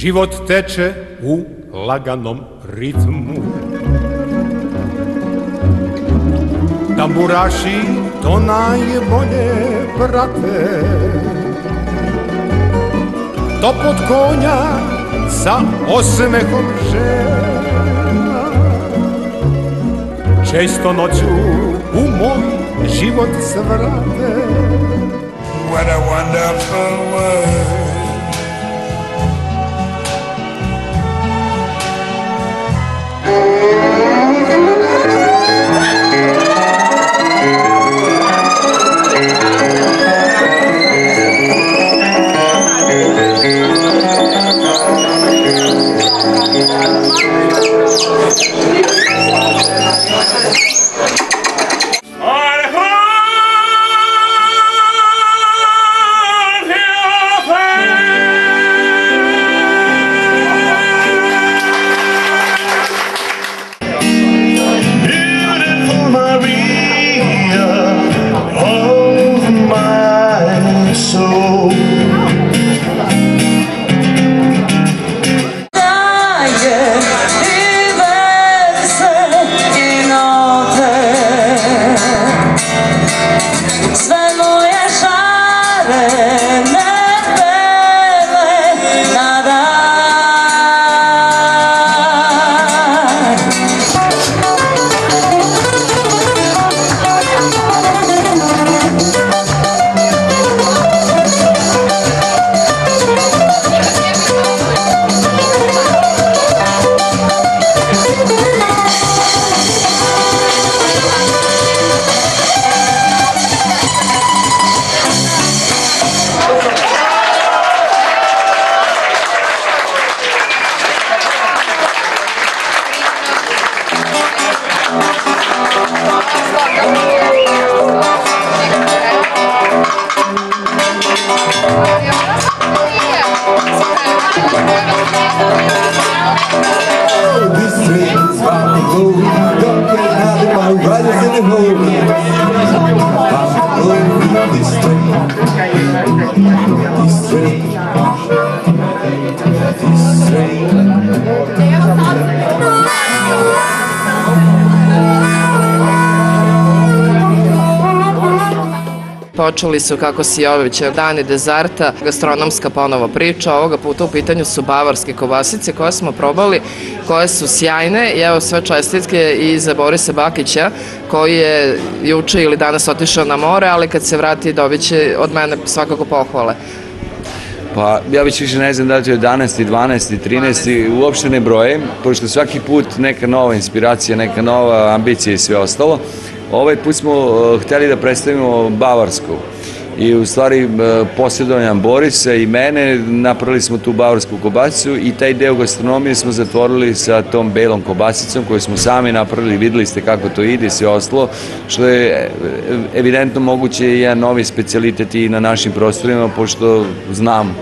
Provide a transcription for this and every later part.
Život teče u laganom ritmu. Tamburaši to najbolje prate. Topot konja sa osmehom žena često noću u moj život svrate. What a wonderful world. Počeli su, kako si Jović, Dani dezerta, gastronomska ponovo priča. Ovoga puta u pitanju su bavarske kobasice koje smo probali, koje su sjajne i evo sve čestitke i za Borisa Bakića koji je juče ili danas otišao na more, ali kad se vrati dobit će od mene svakako pohvale. Pa ja već više ne znam da li je 11. 12. 13. uopšte ne brojem, pošto svaki put neka nova inspiracija, neka nova ambicija i sve ostalo. Ovaj put smo hteli da predstavimo bavarsku i u stvari posredovanjem Borisa i mene napravili smo tu bavarsku kobasicu i taj deo gastronomije smo zatvorili sa tom belom kobasicom koju smo sami napravili, videli ste kako to ide i sve ostalo, što je evidentno moguće i jedan novi specijalitet i na našim prostorima, pošto znam.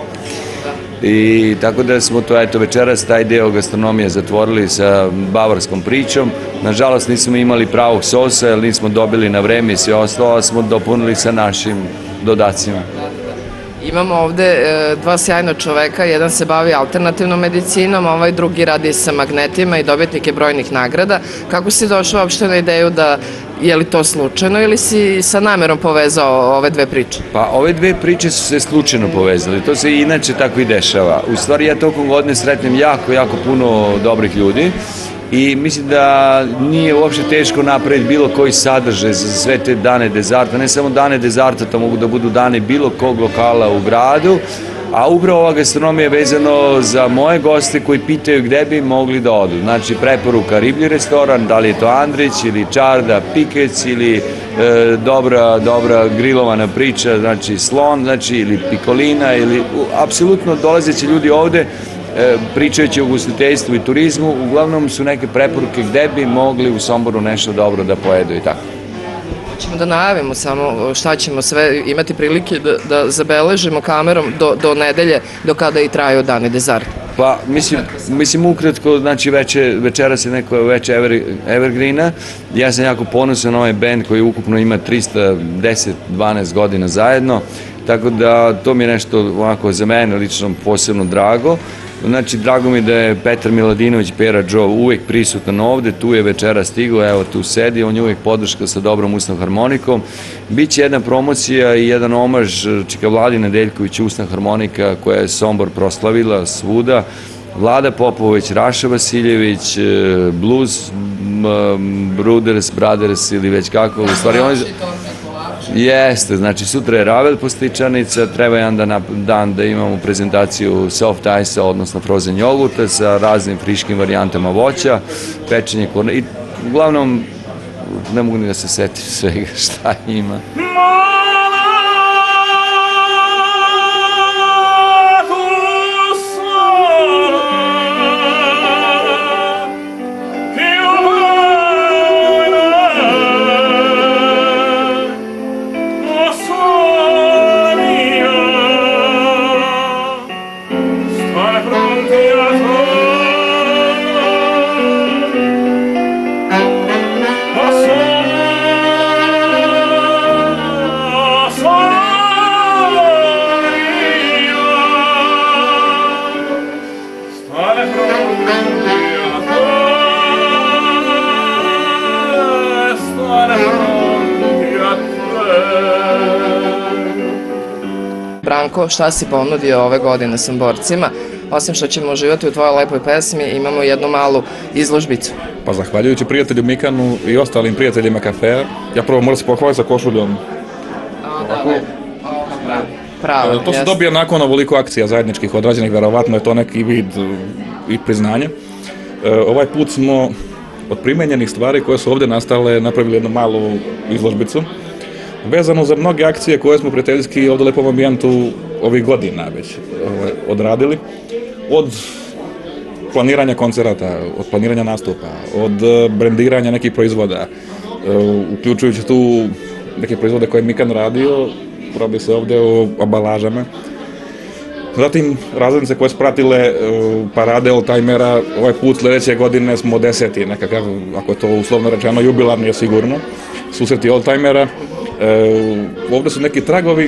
I tako da smo to, eto, večeras taj deo gastronomije zatvorili sa bavarskom pričom. Nažalost nismo imali pravog sosa, jer nismo dobili na vreme i sve ostalo, a smo dopunili sa našim dodacima. Imamo ovde dva sjajna čoveka, jedan se bavi alternativnom medicinom, a ovaj drugi radi sa magnetima i dobitnik je brojnih nagrada. Kako si došao uopšte na ideju da, je li to slučajno ili si sa namerom povezao ove dve priče? Pa ove dve priče su se slučajno povezali, to se inače tako i dešava. U stvari ja tokom godine sretnem jako puno dobrih ljudi i mislim da nije uopšte teško napraviti bilo koji sadržaj za sve te dane dezerta, ne samo dane dezerta, to mogu da budu dane bilo kog lokala u gradu, a upravo ova gastronomija je vezano za moje goste koji pitaju gde bi mogli da odu. Znači preporuka riblji restoran, da li je to Andrić ili Čarda, Pikec ili dobra grilovana priča, znači Slon, znači ili Pikolina, ili apsolutno dolazeći ljudi ovde pričajući o ugostiteljstvu i turizmu, uglavnom su neke preporuke gde bi mogli u Somboru nešto dobro da pojedu i tako. Ćemo da najavimo samo šta ćemo sve imati prilike da zabeležimo kamerom do nedelje, do kada i traju dani dezerta. Pa, mislim ukratko, znači večeras je neko veče Evergreena. Ja sam jako ponosan na ovaj band koji ukupno ima 310-12 godina zajedno, tako da to mi je nešto ovako za mene lično posebno drago. Znači, drago mi da je Petar Miladinović, Pera Joe, uvek prisutan ovde, tu je večera stigao, evo tu sedi, on je uvek podrška sa dobrom usnom harmonikom. Biće jedna promocija i jedan omaž Čika Vladi Nedeljković, usna harmonika koja je Sombor proslavila svuda. Vlada Popović, Raša Vasiljević, Blues Brothers ili već kako, u stvari on jeste, znači sutra je Ravel postičanica, treba jedan dan da imamo prezentaciju soft ice-a, odnosno frozen jogurta sa raznim friškim varijantama voća, pečenje korne i uglavnom ne mogu ni da se setim svega šta ima. Branko, šta si ponudio ove godine Somborcima? Osim što ćemo uživati u tvojoj lepoj pesmi, imamo jednu malu izložbicu. Pa zahvaljujući prijatelju Mikanu i ostalim prijateljima kafea, ja prvo moram se pohvaliti sa košuljom. Pravo, to se dobije nakon ovoliko akcija zajedničkih odrađenih, verovatno je to neki vid i priznanje. Ovaj put smo od primenjenih stvari koje su ovde nastale napravili jednu malu izložbicu vezano za mnoge akcije koje smo prijateljski ovde u lepom ambijentu ovih godina već odradili. Od planiranja koncerata, od planiranja nastupa, od brendiranja nekih proizvoda, uključujući tu neke proizvode koje je Mikan radio, radi se ovde o ambalažama. Zatim razglednice koje su pratile parade oldtimera, ovaj put sledeće godine smo 10. nekakav, ako je to uslovno rečeno, jubilarni je sigurno, susreti oldtimera. Ovde su neki tragovi,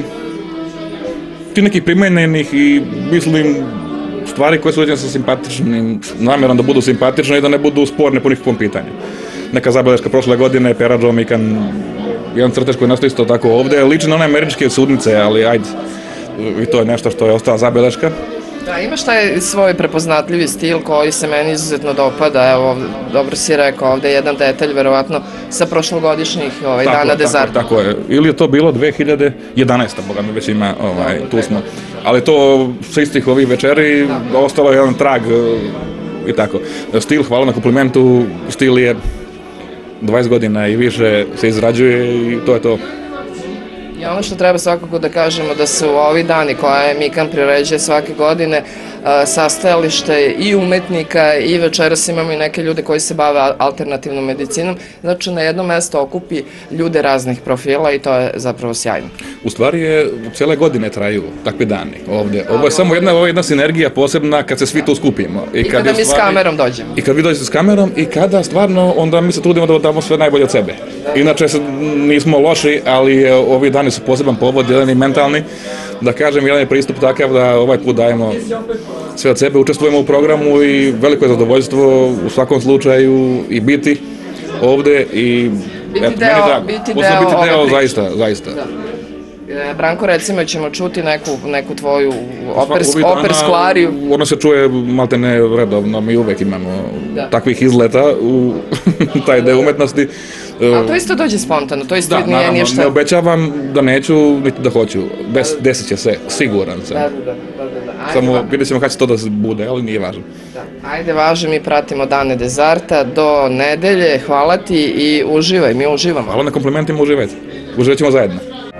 ti nekih primenjenih i mislim stvari koje su uđene sa simpatičnim namerom da budu simpatične i da ne budu sporne po nikakvom pitanju. Neka zabeleška prošle godine, Pera Joe Mikan, jedan crtež koji nastoji isto tako ovde, liči na one američke sudnice, ali ajde, i to je nešto što je ostala zabeleška. Da, imaš taj svoj prepoznatljivi stil koji se meni izuzetno dopada, evo, dobro si rekao, ovde je jedan detalj, verovatno, sa prošlogodišnjih dana dezarta. Tako je, ili je to bilo 2011. Boga mi već ima, tu smo, ali to sa istih ovih večeri, ostalo je jedan trag i tako. Stil, hvala na komplimentu, stil je 20 godina i više se izrađuje i to je to. I ono što treba svakako da kažemo da su ovi dani koje Mikan priređuje svake godine sastajalište i umetnika i večeras imamo i neke ljude koji se bave alternativnom medicinom, znači na jedno mesto okupi ljude raznih profila i to je zapravo sjajno. U stvari je, cele godine traju takvi dani ovde. Ovo je samo jedna sinergija posebna kad se svi tu skupimo. I kada mi s kamerom dođemo. I kad vi dođete s kamerom i kada stvarno onda mi se trudimo da damo sve najbolje od sebe. Inače nismo loši, ali ovi dani su poseban povod, jedan i mentalni. Da kažem, jedan je pristup takav da ovaj put dajemo sve od sebe, učestvujemo u programu i veliko je zadovoljstvo u svakom slučaju i biti ovde i biti deo zaista. Branko, recimo ćemo čuti neku tvoju opersku ariju. Ono se čuje maltene redovno, mi uvek imamo takvih izleta u taj deo umetnosti. A to isto dođe spontano, to isto nije ništa. Ne obećavam da neću, niti da hoću. Desit će se, siguran sam. Samo vidjet ćemo kada će to da se bude, ali nije važno. Ajde, važno, mi pratimo dane dezarta do nedelje, hvala ti i uživaj, mi uživamo. Hvala na komplimentima, uživajte. Uživat ćemo zajedno.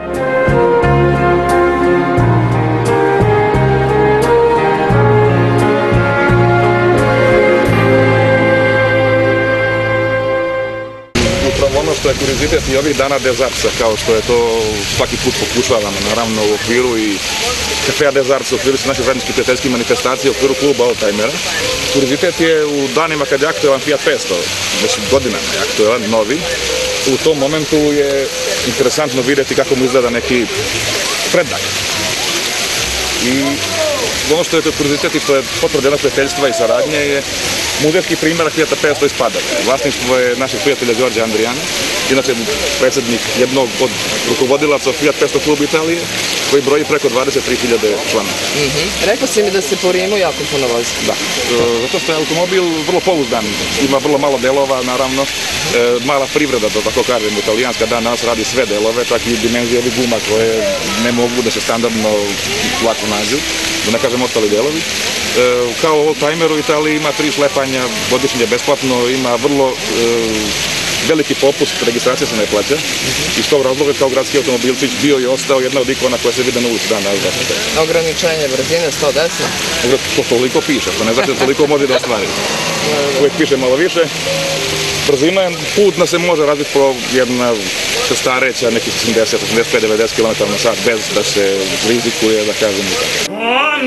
Ono što je kuriozitet i ovih dana dezarca, kao što je to svaki put pokušavamo, naravno u okviru i kafea dezarca, u okviru su naše zajedničke prijateljske manifestacije, u okviru kluba oldtimera. Kuriozitet je u danima kad je aktuelan Fiat 500, već godinama je aktuelan, novi. U tom momentu je interesantno vidjeti kako mu izgleda neki predak. I ono što je kurizitet i što je potvrda jednog prijateljstva i saradnje je muzeski primjerak Fiat 500 iz Padove. Vlasništvo je našeg prijatelja Đorđa Andrijana, inače predsjednik jednog od rukovodilaca Fiat 500 klub Italije, koji broji preko 23.000 člana. Rekao si mi da se po Rimu jako puno vozi. Da, zato što je automobil vrlo pouzdan, ima vrlo malo delova, naravno, mala privreda, da tako kažem, italijanska danas radi sve delove, čak i dimenzije ovih guma koje ne mogu da se standardno lako nađu, da ne kažem ostali delovi. Kao oldtimer u Italiji ima 3 šlepanja godišnje besplatno, ima vrlo veliki popust, registracija se ne plaća. Iz tog razloga kao gradski automobilčić bio i ostao jedna od ikona koja se vide na ulici danas. Ograničenje brzine 110? To toliko piše, to ne znači da toliko može da ostvari. Uvijek piše malo više. Brzina je put se može razviti po jedna šestareća, nekih 80, 85, 90 km/h bez da se rizikuje, da kažem i tako.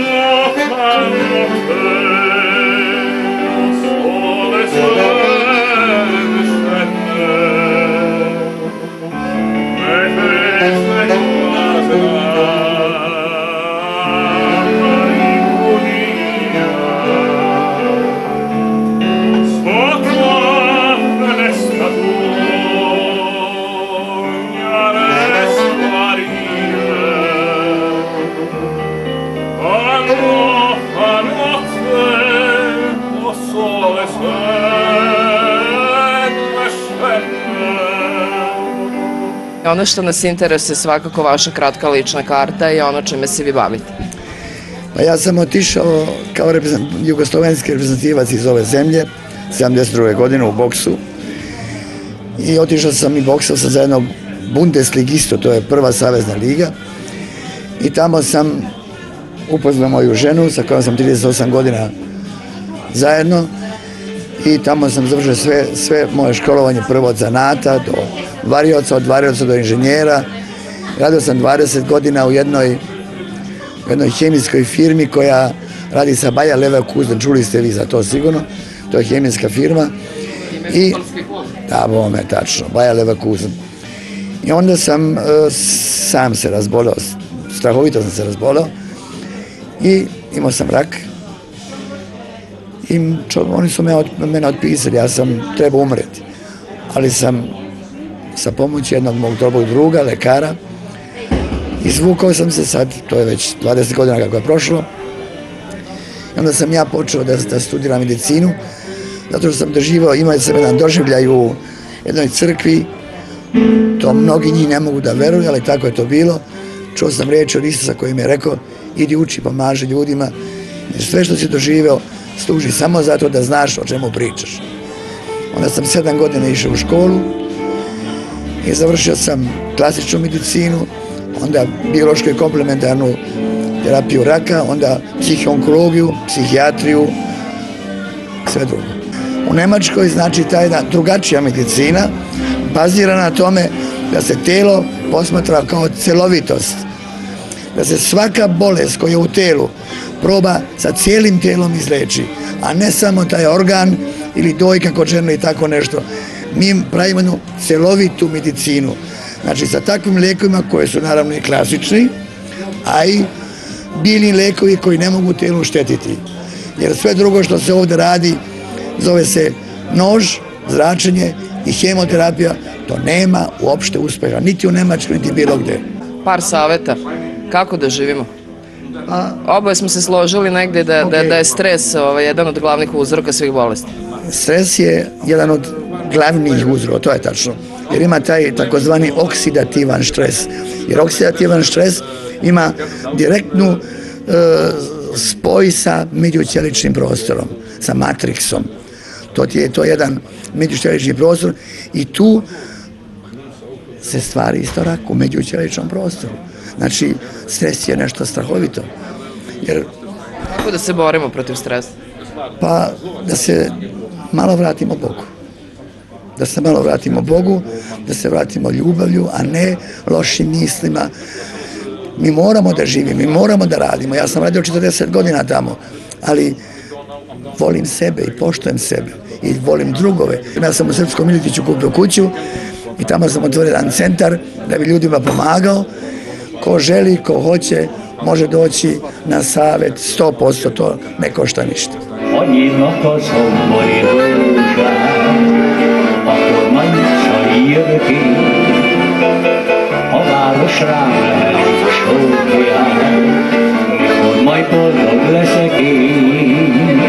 Ono što nas interesuje svakako vaša kratka lična karta i ono čime se vi bavite. Pa ja sam otišao kao jugoslovenski reprezentativac iz ove zemlje 72. godine u boksu i otišao sam i boksao sam za jednog Bundesligistu, to je prva savezna liga, i tamo sam upoznao moju ženu sa kojom sam 38 godina zajedno i tamo sam završio sve moje školovanje, prvo od zanata do varioca, od varioca do inženjera. Radio sam 20 godina u jednoj hemijskoj firmi koja radi sa Bayer Leverkusen, čuli ste vi za to sigurno, to je hemijska firma. I, da, bome, tačno, Bayer Leverkusen. I onda sam sam se razbolao, strahovito sam se razbolao i imao sam rak. I oni su mene otpisali, ja sam trebao umreti, ali sam sa pomoći jednog mog dobrog druga, lekara, izvukao sam se sad, to je već 20 godina kako je prošlo, i onda sam ja počeo da studiram medicinu, zato što sam imao sam jedan doživljaj u jednoj crkvi, to mnogi njih ne mogu da veruju, ali tako je to bilo. Čuo sam riječ od Isusa koji mi je rekao, idi uči, pomaži ljudima, jer sve što si doživeo služi samo zato da znaš o čemu pričaš. Onda sam 7 godina išao u školu i završio sam klasičnu medicinu, onda biološku i komplementarnu terapiju raka, onda psihoonkologiju, psihijatriju, sve drugo. U Nemačkoj znači ta jedna drugačija medicina bazira na tome da se telo posmatra kao celovitost, da se svaka bolest koja je u telu proba sa cijelim telom izleči, a ne samo taj organ ili dojka kod žene i tako nešto. Mi pravimo jednu celovitu medicinu, znači sa takvim lijekovima koje su naravno i klasični, a i biljni lijekovi koji ne mogu telu štetiti. Jer sve drugo što se ovdje radi zove se nož, zračenje i hemoterapija, to nema uopšte uspeha, niti u Nemačkoj, niti bilo gdje. Par savjeta, kako da živimo? Oboje smo se složili negdje da je stres jedan od glavnih uzroka svih bolesti. Stres je jedan od glavnih uzroka, to je tačno, jer ima taj takozvani oksidativan stres, jer oksidativan stres ima direktnu spoj sa međućeličnim prostorom, sa matriksom. To je jedan međućelični prostor i tu se stvari isto rak u međućeličnom prostoru. Znači, stres je nešto strahovito. Kako da se borimo protiv stresa? Pa da se malo vratimo Bogu. Da se malo vratimo Bogu, da se vratimo ljubavlju, a ne lošim mislima. Mi moramo da živimo, mi moramo da radimo. Ja sam radio 40 godina tamo, ali volim sebe i poštujem sebe i volim drugove. Ja sam u Srpskom Miletiću kupio kuću i tamo sam otvorio jedan centar da bi ljudima pomagao. Ko želi, ko hoće, može doći na savjet, 100% to ne košta ništa. Annyi nakaszom mai rózsát, a kormány ír ki, a város rám lehet sókját, mikor majd boldog leszek én.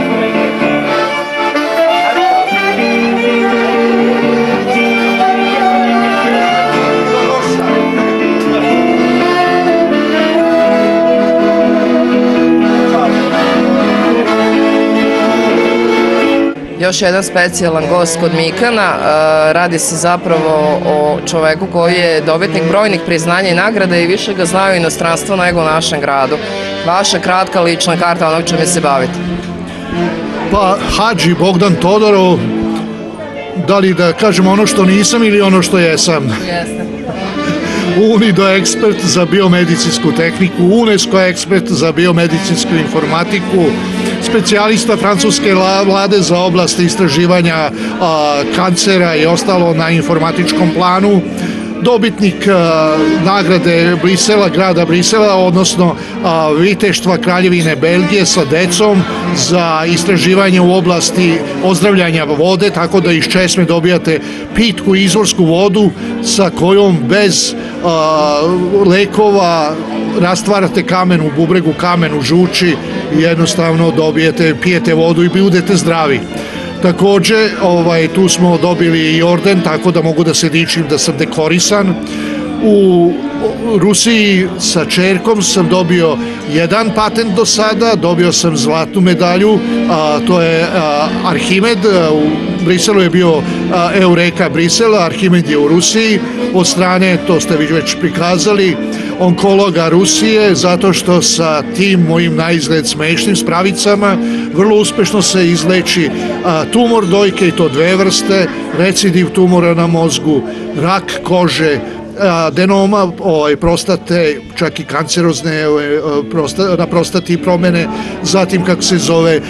Još jedan specijalan gost kod Mikana, radi se zapravo o čoveku koji je dobitnik brojnih priznanja i nagrada i više ga znaju inostranstvo nego u našem gradu. Vaša kratka lična karta onog čime se bavite. Pa, Hadži Bogdan Todorov, da li da kažem ono što nisam ili ono što jesam? Jeste. UNIDO ekspert za biomedicinsku tehniku, UNESCO ekspert za biomedicinsku informatiku, specijalista francuske vlade za oblast istraživanja kancera i ostalo na informatičkom planu, dobitnik nagrade Brisela, grada Brisela, odnosno viteštva Kraljevine Belgije sa decom za istraživanje u oblasti ozdravljanja vode, tako da iz česme dobijate pitku izvorsku vodu sa kojom bez lekova rastvarate kamen u bubregu, kamen u žuči i jednostavno pijete vodu i budete zdravi. Takođe, tu smo dobili i orden, tako da mogu da se dičim da sam dekorisan. U Rusiji sa čerkom sam dobio jedan patent do sada, dobio sam zlatnu medalju, to je Arhimed, u Briselu je bio Eureka Brisela, Arhimed je u Rusiji, od strane, to ste već prikazali, onkologa Rusije, zato što sa tim mojim naizgled smešnim spravicama vrlo uspešno se izleči tumor dojke i to dve vrste, recidiv tumora na mozgu, rak kože, adenoma, prostate, čak i kancerozne na prostati promene, zatim kako se zove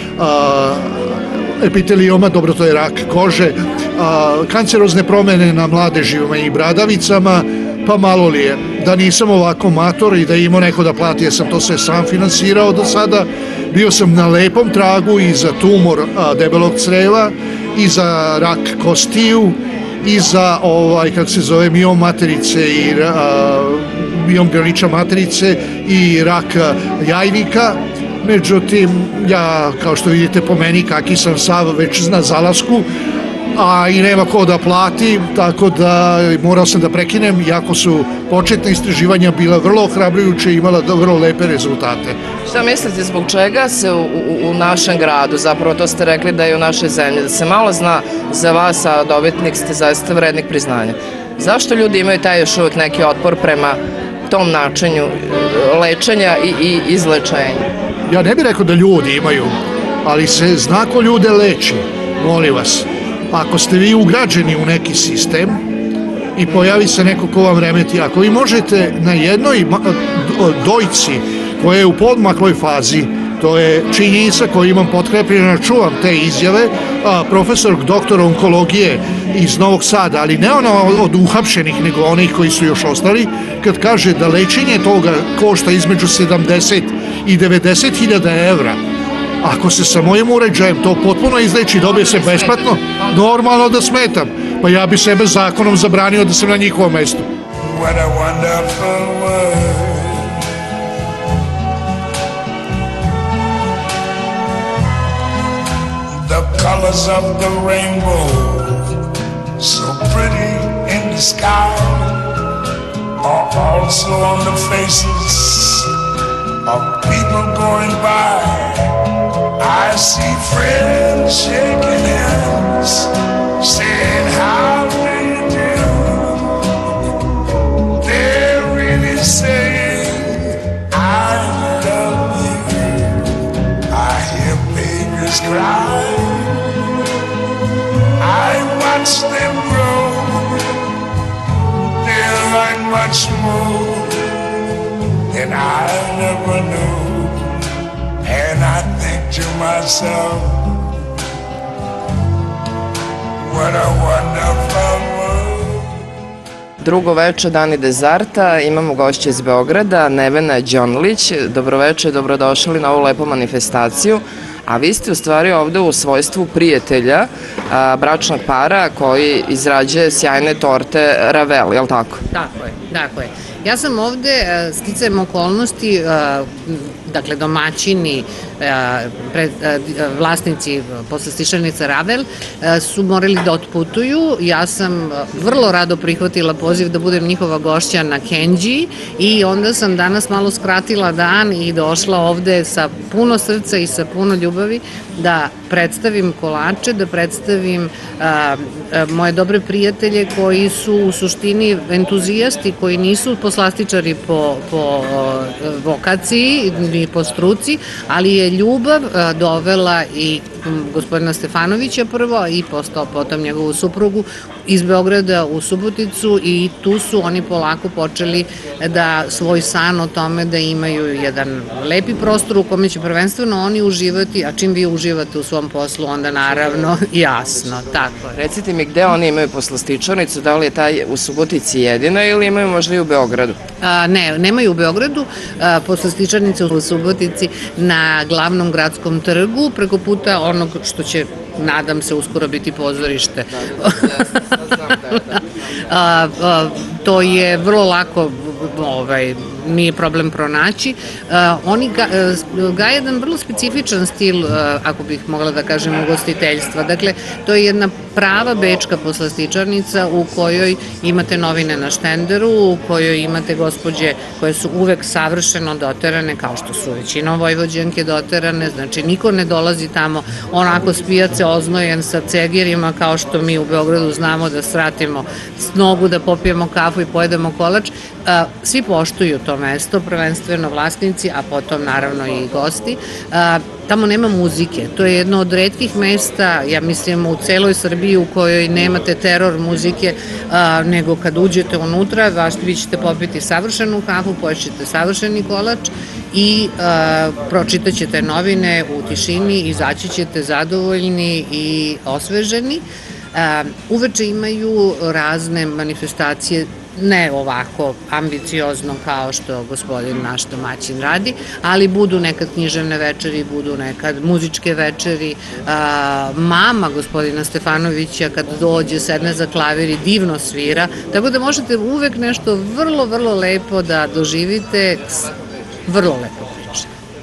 epitelijoma, dobro to je rak kože, kancerozne promene na mladežima i bradavicama, pa malo li je. Da nisam ovako mator i da imao neko da plati, jer sam to sve sam finansirao do sada, bio sam na lepom tragu i za tumor debelog creva, i za rak kostiju, i za kako se zove miom materice i miom grliča materice i rak jajnika. Međutim, ja, kao što vidite po meni, kaki sam sav već na zalasku, a i nema ko da plati, tako da morao sam da prekinem, iako su početne istraživanja bila vrlo ohrabrujuće i imala vrlo lepe rezultate. Šta mislite, zbog čega se u našem gradu, zapravo to ste rekli da je u našoj zemlji, da se malo zna za vas, a dobitnik ste zaista vrednik priznanja? Zašto ljudi imaju taj još uvijek neki otpor prema tom načinu lečenja i izlečenja? Ja ne bih rekao da ljudi imaju, ali se zna ko ljude leči, molim vas. Ako ste vi ugrađeni u neki sistem i pojavi se neko ko vam remeti, ako vi možete na jednoj dojci koja je u podmakloj fazi, to je činjenica koju imam potkrepljeno, čuvam te izjave, profesor doktor onkologije iz Novog Sada, ali ne ono od uhapšenih, nego onih koji su još ostali, kad kaže da lečenje toga košta između 70 i 90 hiljada evra. Ako se sa mojim uređajem to potpuno izleči, dobije se besplatno, normalno da smetam. Pa ja bi sebe zakonom zabranio da sam na njihovom mestu. What a wonderful world. The colors of the rainbow, so pretty in the sky, are also on the faces of people going by. I see friends shaking hands, saying how do you do. They're really saying I love you. I hear babies cry, I watch them grow. They're like much more than I never knew. And I think to myself, what a wonderful world. Drugo veče, Dani dezarta, imamo gošće iz Beograda, Nevena Đonlić. Dobroveče, dobrodošli na ovu lepu manifestaciju. A vi ste u stvari ovde u svojstvu prijatelja bračnog para koji izrađuje sjajne torte Ravel, je li tako? Tako je. Ja sam ovde, sticajem okolnosti, dakle domaćini, vlasnici poslastičarnica Ravel su morali da otputuju. Ja sam vrlo rado prihvatila poziv da budem njihova gošća na Kenđiji i onda sam danas malo skratila dan i došla ovde sa puno srca i sa puno ljubavi da predstavim kolače, da predstavim moje dobre prijatelje koji su u suštini entuzijasti, koji nisu poslastičari po vokaciji ni po struci, ali je ljubav dovela i gospodina Stefanovića prvo i potom njegovu suprugu iz Beograda u Suboticu i tu su oni polako počeli da svoj san o tome da imaju jedan lepi prostor u kome će prvenstveno oni uživati, a čim vi uživate u svom poslu, onda naravno jasno, tako je. Recite mi gde oni imaju poslastičarnicu, da li je taj u Subotici jedina ili imaju možda i u Beogradu? Ne, nemaju u Beogradu, poslastičarnice u Subotici na glavnom gradskom trgu, preko puta onog što će, nadam se, uskoro biti pozorište. To je vrlo lako, nije problem pronaći. Oni gaje jedan vrlo specifičan stil, ako bih mogla da kažem, ugostiteljstva. Dakle, to je jedna prava bečka poslastičarnica u kojoj imate novine na štenderu, u kojoj imate gospođe koje su uvek savršeno doterane, kao što su većinom Vojvođanke doterane, znači niko ne dolazi tamo onako s pijace oznojen sa cegerima kao što mi u Beogradu znamo da sratimo s nogu, da popijemo kafu i pojedemo kolač. Svi poštuju to mesto, prvenstveno vlasnici, a potom naravno i gosti. Tamo nema muzike, to je jedno od retkih mesta, ja mislim u celoj Srbiji u kojoj nemate teror muzike, nego kad uđete unutra, vi ćete popiti savršenu kafu, poješćete savršeni kolač i pročitat ćete novine u tišini, izaći ćete zadovoljni i osveženi. Uveče imaju razne manifestacije, ne ovako ambiciozno kao što gospodin naš domaćin radi, ali budu nekad književne večeri, budu nekad muzičke večeri. Mama gospodina Stefanovića kad dođe, sedne za klavir i divno svira, tako da možete uvek nešto vrlo, vrlo lepo da doživite, vrlo lepo priče.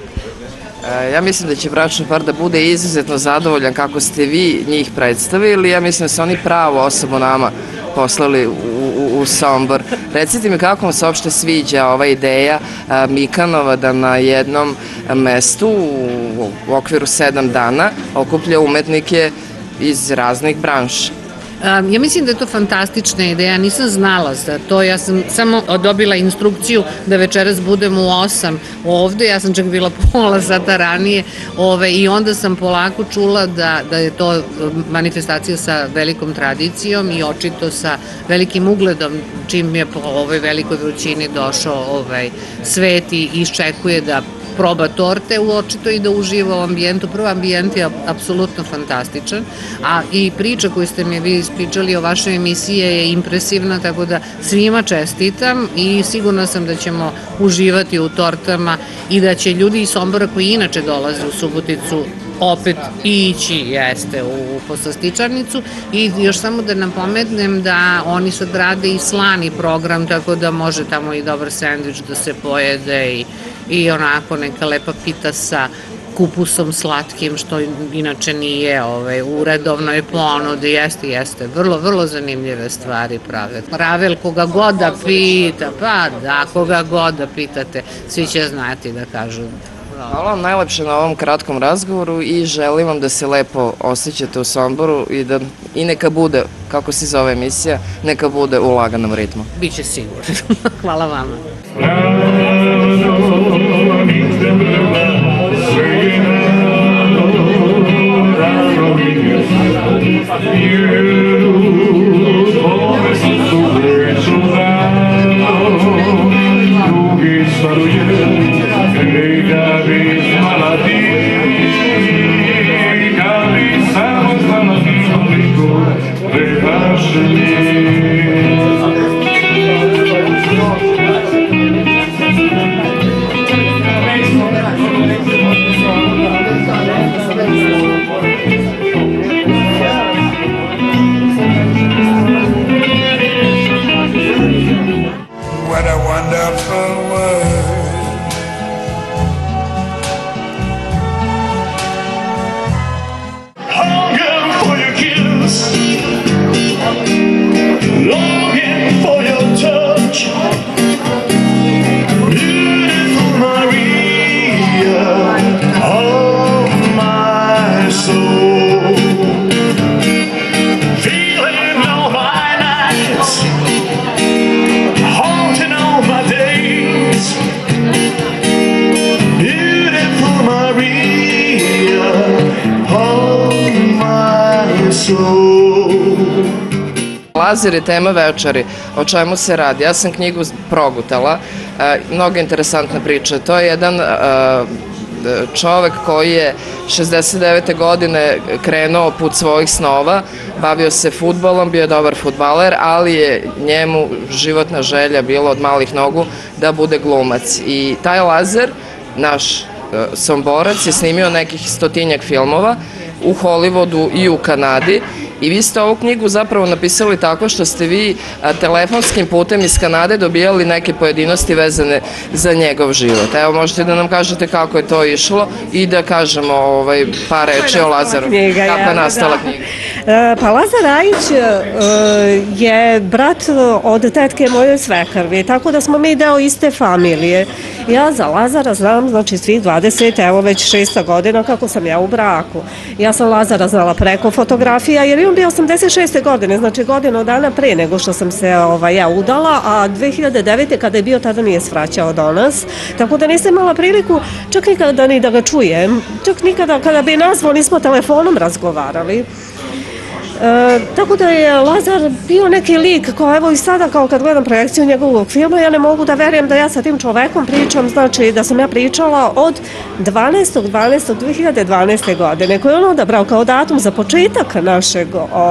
Ja mislim da će bračni par da bude izuzetno zadovoljan kako ste vi njih predstavili. Ja mislim da su oni pravu osobu nama poslali u Sombor. Recite mi kako vam se uopšte sviđa ova ideja Mikanova da na jednom mestu u okviru 7 dana okuplja umetnike iz raznih branša. Ja mislim da je to fantastična ideja, nisam znala za to, ja sam samo dobila instrukciju da večeras budem u 8 ovde, ja sam čak bila pola sata ranije i onda sam polako čula da je to manifestacija sa velikom tradicijom i očito sa velikim ugledom, čim je po ovoj velikoj vrućini došao svet i iščekuje da proba torte uočito i da uživa u ambijentu. Prvo, ambijent je apsolutno fantastičan, a i priča koju ste mi vi ispričali o vašoj emisiji je impresivna, tako da svima čestitam i sigurna sam da ćemo uživati u tortama i da će ljudi iz Sombora koji inače dolaze u Suboticu opet ići u poslastičarnicu i još samo da napomenem da oni sad rade i slani program, tako da može tamo i dobar sendvič da se pojede i onako neka lepa pita sa kupusom slatkim, što inače nije u redovnoj ponudi, jeste, vrlo, vrlo zanimljive stvari prave. Ravel koga god da pita, pa da, koga god da pitate, svi će znati da kažu. Hvala vam najlepše na ovom kratkom razgovoru i želim vam da se lepo osjećate u Somboru i neka bude, kako se zove emisija, neka bude u laganom ritmu. Biće sigurno. Hvala vama. Lazar je tema večeri. O čemu se radi? Ja sam knjigu progutala. Mnogo interesantna priča. To je jedan čovek koji je 69. godine krenuo put svojih snova, bavio se fudbalom, bio je dobar fudbaler, ali je njemu životna želja bila od malih nogu da bude glumac. I taj Lazar, naš Somborac, je snimio nekih 100-tinjak filmova u Hollywoodu i u Kanadi. I vi ste ovu knjigu zapravo napisali tako što ste vi telefonskim putem iz Kanade dobijali neke pojedinosti vezane za njegov život. Evo, možete da nam kažete kako je to išlo i da kažemo par reči o Lazaru. Kako je nastala knjiga? Pa Lazar Rajić je brat od tetke moje svekrvi, tako da smo mi deo iste familije. Ja za Lazara znam, znači svih 20, evo već 6. godina kako sam ja u braku. Ja sam Lazara znala preko fotografija, jer je on bio 86. godine, znači godinu dana pre nego što sam se ja udala, a 2009. kada je bio, tada nije svraćao do nas, tako da nisam imala priliku čak nikada ni da ga čujem, čak nikada kada bi nazvao nismo telefonom razgovarali. Tako da je Lazar bio neki lik, kao evo i sada kao kad gledam projekciju njegovog filma, ja ne mogu da verujem da ja sa tim čovekom pričam, znači da sam ja pričala od 12.12.2012. godine, koji je on odabrao kao datum za početak našeg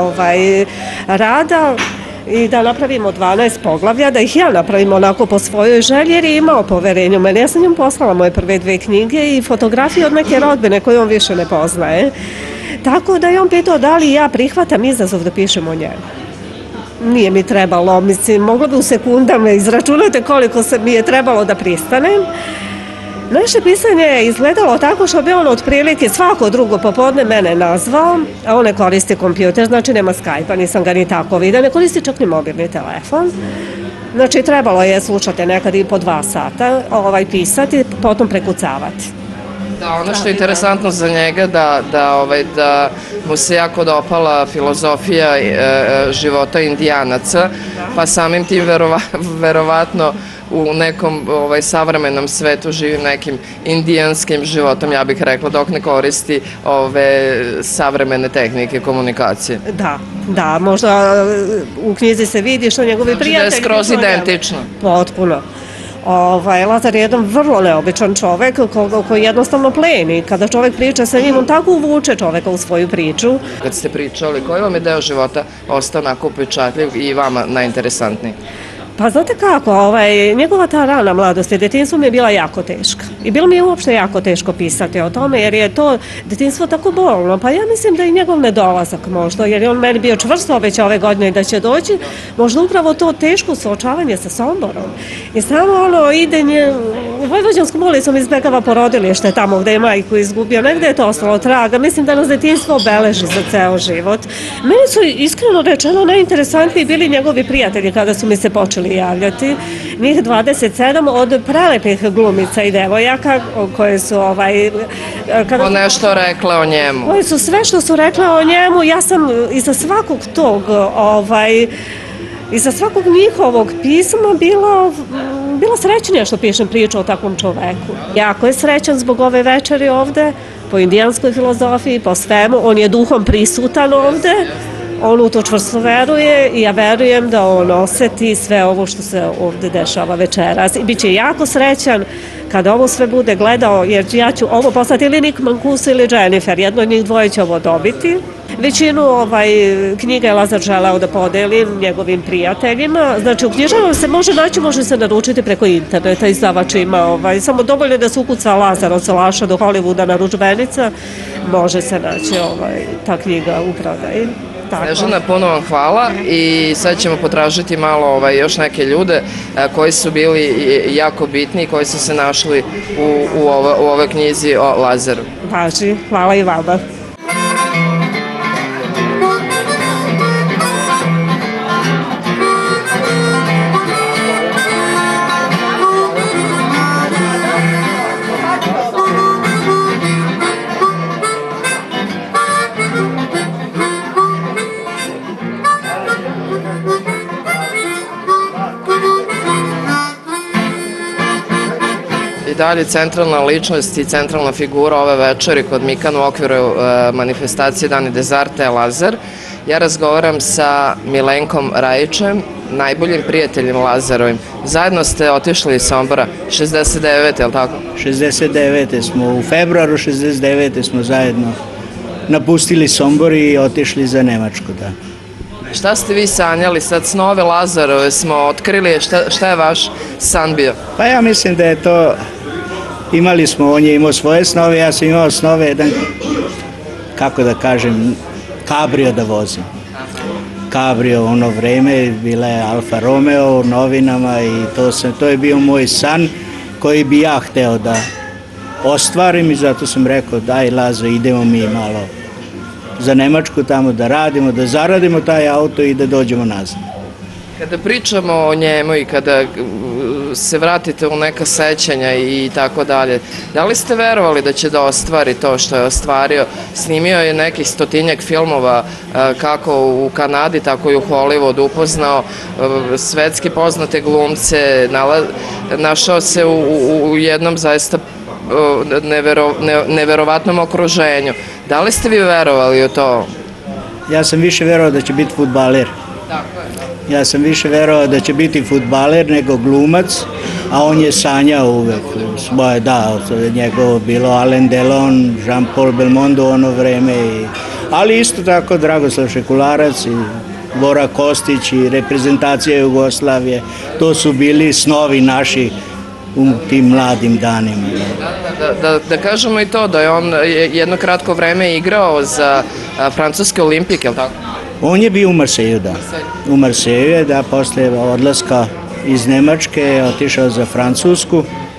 rada i da napravimo 12 poglavlja, da ih ja napravim onako po svojoj želji, jer je imao poverenje u mene. Ja sam njemu poslala moje prve 2 knjige i fotografije od neke rodbine koje on više ne poznaje. Tako da je on pitao da li ja prihvatam izazov da pišem o njemu. Nije mi trebalo, mislim, moglo bi u sekundama izračunati koliko mi je trebalo da pristanem. Naše pisanje je izgledalo tako što bi on otprilike svako drugo popodne mene nazvao, a on ne koristi kompjuter, znači nema Skype-a, nisam ga ni tako vidio, ne koristi čak ni mobilni telefon. Znači trebalo je slušati nekad i po 2 sata, pisati, potom prekucavati. Da, ono što je interesantno za njega da mu se jako dopala filozofija života indijanaca, pa samim tim verovatno u nekom savremenom svetu živi nekim indijanskim životom, ja bih rekla, dok ne koristi ove savremene tehnike komunikacije. Da, možda u knjizi se vidi što njegovi prijatelji... Znači da je skroz identično. Potpuno. Lazar je jedan vrlo neobičan čovek koji jednostavno pleni. Kada čovek priča sa njim, on tako uvuče čoveka u svoju priču. Kad ste pričali, koji vam je deo života ostao onako upečatljiv i vama najinteresantniji? Pa znate kako, njegova ta rana mladosti, detinjstvo mi je bila jako teška. I bilo mi je uopšte jako teško pisati o tome, jer je to detinjstvo tako bolno. Pa ja mislim da i njegov nedolazak možda, jer je on meni bio čvrsto već ove godine da će doći, možda upravo to teško suočavanje sa Somborom. I samo idenje u Vojvođanskom ulicom izbegava porodilište tamo gde je majku izgubio, negde je to ostalo traga. Mislim da nas detinjstvo obeleži za ceo život. Meni su iskreno rečeno najinteresantniji bili njegovi prijatelji kada su mi se počeli javljati. Njih 27 od prelepih glumica i devojaka koje su nešto rekla o njemu. Koje su sve što su rekla o njemu, ja sam iza svakog tog iza svakog njihovog pisma bila srećnija što pišem priču o takvom čoveku. Jako je srećan zbog ove večeri ovde, po indijanskoj filozofiji, po svemu. On je duhom prisutan ovde. On u to čvrsto veruje i ja verujem da on oseti sve ovo što se ovde dešava večeras. I bit će jako srećan kada ovo sve bude gledao, jer ja ću ovo poslati ili Nick Mancuso ili Jennifer, jedno od njih dvoje će ovo dobiti. Većinu knjiga je Lazar želeo da podeli njegovim prijateljima. Znači u knjižarama se može naći, može se naručiti preko interneta, izdavač ima samo dovoljno da se ukuca Lazar od Salaša do Hollywooda narudžbenica, može se naći ta knjiga u prodaji. Snežana, puno vam hvala i sad ćemo potražiti malo još neke ljude koji su bili jako bitni i koji su se našli u ovoj knjizi o Lazaru. Važi, hvala i vama. Dalje centralna ličnost i centralna figura ove večeri kod Mikan u okviru manifestacije Dani Dezarte je Lazar. Ja razgovaram sa Milenkom Rajićem, najboljim prijateljem Lazarovim. Zajedno ste otišli iz Sombora 69. je li tako? 69. smo, u februaru 69. smo zajedno napustili Sombor i otišli za Nemačku, da. Šta ste vi sanjali? Sad snove Lazarove smo otkrili. Šta je vaš san bio? Pa ja mislim da je to, imali smo, on je imao svoje snove, ja sam imao snove jedan, kako da kažem, kabrio da vozim. Kabrio ono vreme, bila je Alfa Romeo u novinama i to je bio moj san koji bi ja hteo da ostvarim i zato sam rekao daj Lazo, idemo mi malo za Nemačku tamo da radimo, da zaradimo taj auto i da dođemo nazad. Kada pričamo o njemu i kada se vratite u neka sećanja i tako dalje, da li ste verovali da će da ostvari to što je ostvario? Snimio je nekih 100-tinjak filmova kako u Kanadi, tako i u Hollywoodu, upoznao svetski poznate glumce, našao se u jednom zaista neverovatnom okruženju. Da li ste vi verovali u to? Ja sam više verovao da će biti fudbaler. Ja sam više verovao da će biti fudbaler nego glumac, a on je sanjao uvek svoje, da, njegovo bilo Alain Delon, Jean-Paul Belmondo u ono vreme, ali isto tako Dragoslav Šekularac i Bora Kostić i reprezentacija Jugoslavije, to su bili snovi naši u tim mladim danima. Da kažemo i to da je on jedno kratko vreme igrao za francuske olimpijke, je li tako? On je bio u Marseju, da. U Marseju je, da, posle odlaska iz Nemačke je otišao za Francusku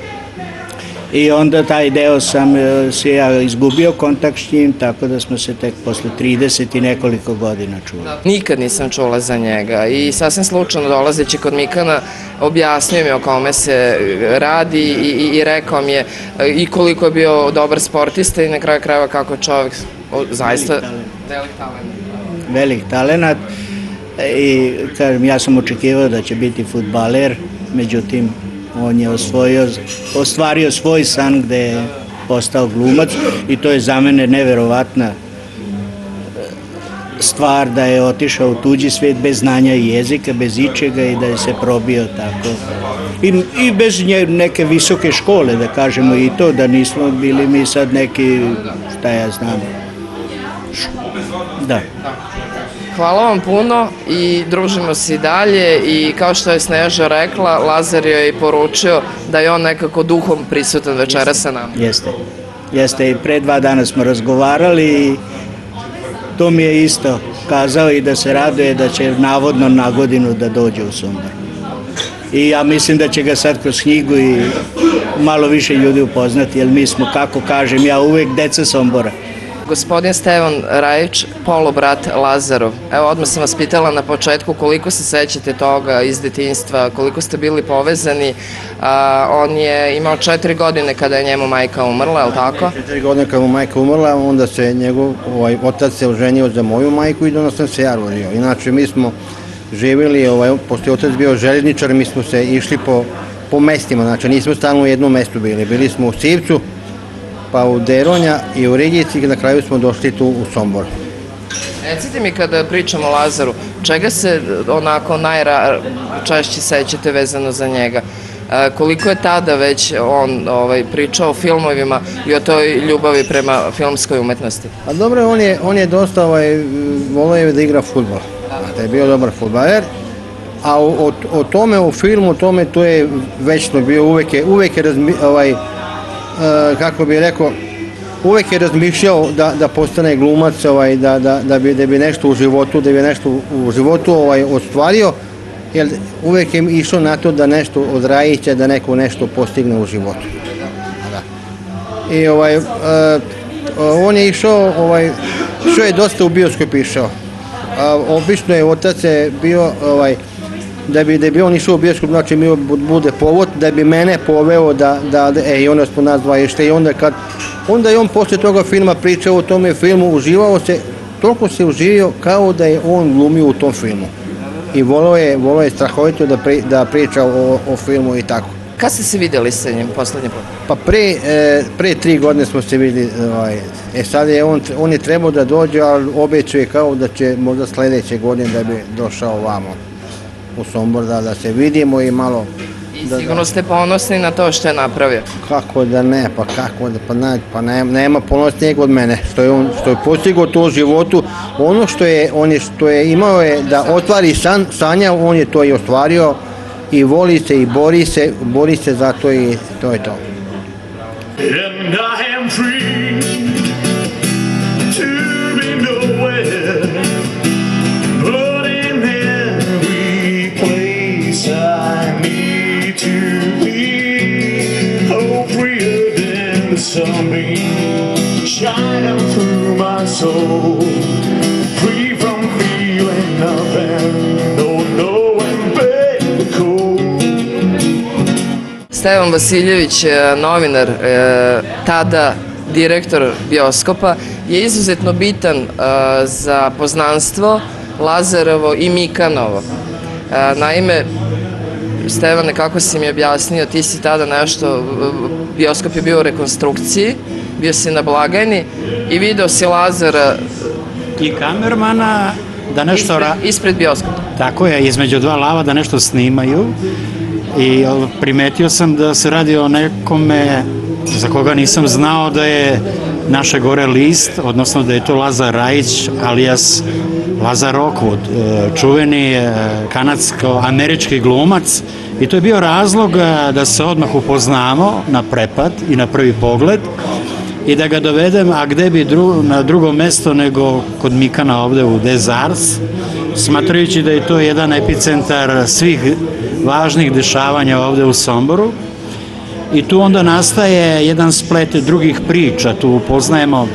i onda taj deo sam se ja izgubio kontakt s njim, tako da smo se tek posle 30 i nekoliko godina čuli. Nikad nisam čula za njega i sasvim slučajno dolazeći kod Mikana objasnio mi o kome se radi i rekao mi je i koliko je bio dobar sportista i na kraju krajeva kako čovjek zaista velik talent. Velik talenat i kažem, ja sam očekivao da će biti fudbaler, međutim on je ostvario svoj san gde je postao glumac i to je za mene neverovatna stvar da je otišao u tuđi svet bez znanja i jezika, bez ičega i da je se probio tako. I bez neke visoke škole, da kažemo i to, da nismo bili mi sad neki, šta ja znam, da. Hvala vam puno i družimo se i dalje i kao što je Sneža rekla, Lazar joj je poručio da je on nekako duhom prisutan večera sa nama. Jeste i pre 2 dana smo razgovarali i to mi je isto kazao i da se raduje da će navodno na godinu da dođe u Sombor. I ja mislim da će ga sad kroz knjigu i malo više ljudi upoznati, jer mi smo, kako kažem ja, uvek deca Sombora. Gospodin Stevan Rajić, polubrat Lazarov. Evo, odmah sam vas pitala na početku koliko se sećate toga iz detinjstva, koliko ste bili povezani. On je imao 4 godine kada je njemu majka umrla, je li tako? 4 godine kada mu majka umrla, onda se njegov otac se oženio za moju majku i onda sam se ja rodio. Inače, mi smo živjeli, pošto je otac bio željezničar, mi smo se išli po mestima, znači nismo stalno u jednom mestu bili. Bili smo u Sivcu, pa u Deronja i u Rigici i na kraju smo došli tu u Sombor. Recite mi kada pričamo o Lazaru, čega se onako najčešće sećate vezano za njega? Koliko je tada već on pričao o filmovima i o toj ljubavi prema filmskoj umetnosti? A dobro, on je dosta volio da igra fudbal, da je bio dobar fudbaler, a o tome, o filmu, to je večno bio, uvek je kako bih rekao, uvek je razmišljao da postane glumac, da bi nešto u životu ostvario, jer uvek je išao na to da nešto odrajiće, da neko nešto postigne u životu. I on je išao je dosta u bioskop išao. Obično je otac bio, da bi on išao u bioskop, znači mi bude povod, da bi mene poveo i onda smo nas dva išli i onda je on posle toga filma pričao o tome filmu, uživao se, toliko se uživio kao da je on glumio u tom filmu. I volao je strahovito da priča o filmu i tako. Kad ste se vidjeli sa njim poslednji put? Pa pre 3 godine smo se vidjeli, sad je on je trebao da dođe, ali obećuje kao da će možda sledeće godine da bi došao ovamo u Sombor, da se vidimo i malo... I sigurno ste ponosni na to što je napravio. Kako da ne, pa kako da, pa nema ponosnijeg od mene, što je postigao to u životu, ono što je imao je da ostvari sanja, on je to i ostvario i voli se i bori se za to i to je to. And I am free to be nowhere, but in every place I need to be, oh, freer than the sunbeam shining through my soul, free from feeling nothing, no knowing but the cold. Stevan Vasiljević, novinar, tada direktor bioskopa, je izuzetno bitan za poznanstvo Lazarevo i Mikanovo. Naime, Stevane, kako si mi objasnio, ti si tada nešto, bioskop je bio u rekonstrukciji, bio si na blagajni i video si Lazara i kamermana da nešto... Ispred bioskopa. Tako je, između 2 lava da nešto snimaju i primetio sam da se radi o nekome za koga nisam znao da je naše gore list, odnosno da je to Lazar Rajić alias Lazar Rockwood, čuveni kanadsko-američki glumac, i to je bio razlog da se odmah upoznamo na prepad i na prvi pogled i da ga dovedem, a gde bi na drugo mesto nego kod Mikana ovde u Des Arts, smatrajući da je to jedan epicentar svih važnih dešavanja ovde u Somboru. I tu onda nastaje jedan splet drugih priča. Tu upoznajemo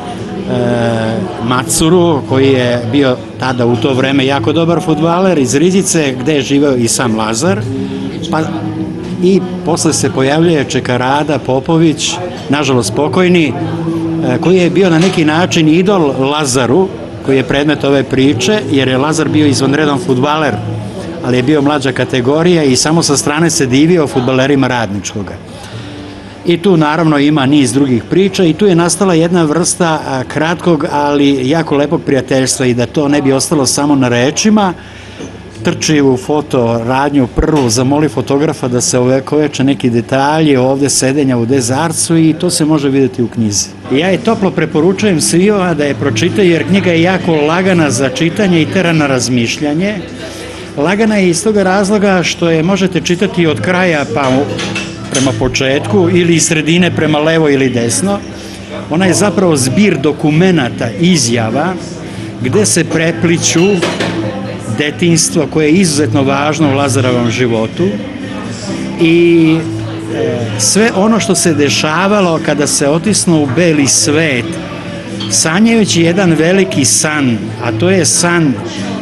Macuru, koji je bio tada u to vreme jako dobar fudbaler iz Rizice, gde je živeo i sam Lazar. I posle se pojavljuje Čekarada Popović, nažalost pokojni, koji je bio na neki način idol Lazaru, koji je predmet ove priče, jer je Lazar bio izvanredan fudbaler, ali je bio mlađa kategorija i samo sa strane se divio fudbalerima Radničkoga. I tu naravno ima niz drugih priča i tu je nastala jedna vrsta kratkog, ali jako lepog prijateljstva, i da to ne bi ostalo samo na rečima, trči u fotoradnju prvu, zamoli fotografa da se ovekoveče neki detalji ovde sedenja u Des Artsu i to se može vidjeti u knjizi. Ja je toplo preporučujem svima da je pročitaju, jer knjiga je jako lagana za čitanje i tera na razmišljanje. Lagana je iz toga razloga što je možete čitati od kraja pa prema početku ili iz sredine prema levo ili desno. Ona je zapravo zbir dokumenata, izjava, gde se prepliću detinjstvo koje je izuzetno važno u Lazarovom životu i sve ono što se dešavalo kada se otisnuo u beli svet, sanjajući jedan veliki san, a to je san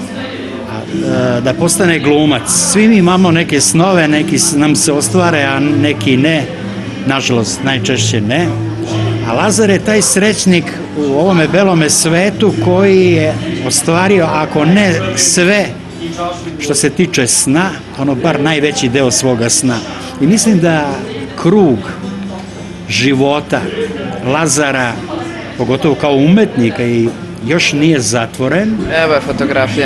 da postane glumac. Svi mi imamo neke snove, neki nam se ostvare, a neki ne, nažalost najčešće ne. A Lazar je taj srećnik u ovome belome svetu koji je ostvario, ako ne sve što se tiče sna, ono bar najveći deo svoga sna. I mislim da krug života Lazara, pogotovo kao umetnika, i još nije zatvoren. Evo je fotografija.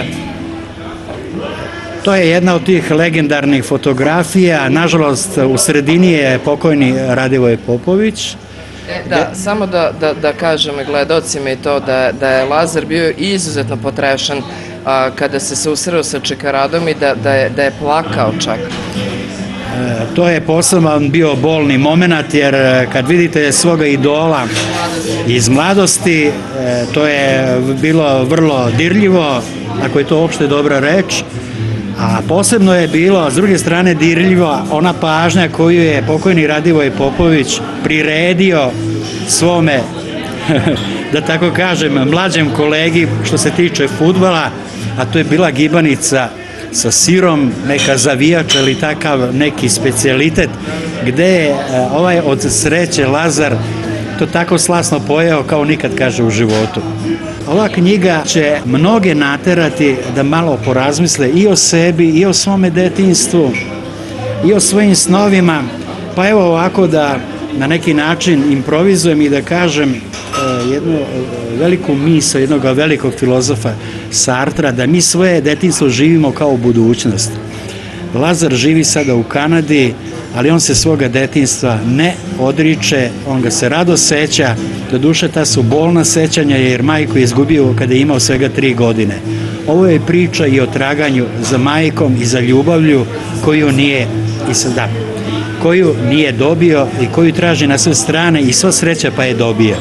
To je jedna od tih legendarnih fotografija. Nažalost, u sredini je pokojni Radivoj Popović. Da, samo da kažem gledocima i to da je Lazar bio izuzetno potrešan kada se susreo sa Čekaradom i da je plakao čak. To je poseban bio bolni moment, jer kad vidite svoga idola iz mladosti, to je bilo vrlo dirljivo, ako je to uopšte dobra reč, a posebno je bilo, s druge strane, dirljiva ona pažnja koju je pokojni Radivoj Popović priredio svome, da tako kažem, mlađem kolegi što se tiče fudbala, a to je bila gibanica sa sirom, neka zavijača ili takav neki specijalitet, gde je ovaj od sreće Lazar to tako slasno pojeo kao nikad, kaže, u životu. Ova knjiga će mnoge naterati da malo porazmisle i o sebi i o svome detinjstvu i o svojim snovima. Pa evo ovako da na neki način improvizujem i da kažem jednu veliku misao jednog velikog filozofa Sartra, da mi svoje detinjstvo živimo kao budućnost. Lazar živi sada u Kanadi, ali on se svoga detinjstva ne odriče, on ga se rado seća, doduše ta su bolna sećanja jer majku je izgubio kada je imao svega 3 godine. Ovo je priča i o traganju za majkom i za ljubavlju koju nije dobio i koju traži na sve strane i sva sreća pa je dobio.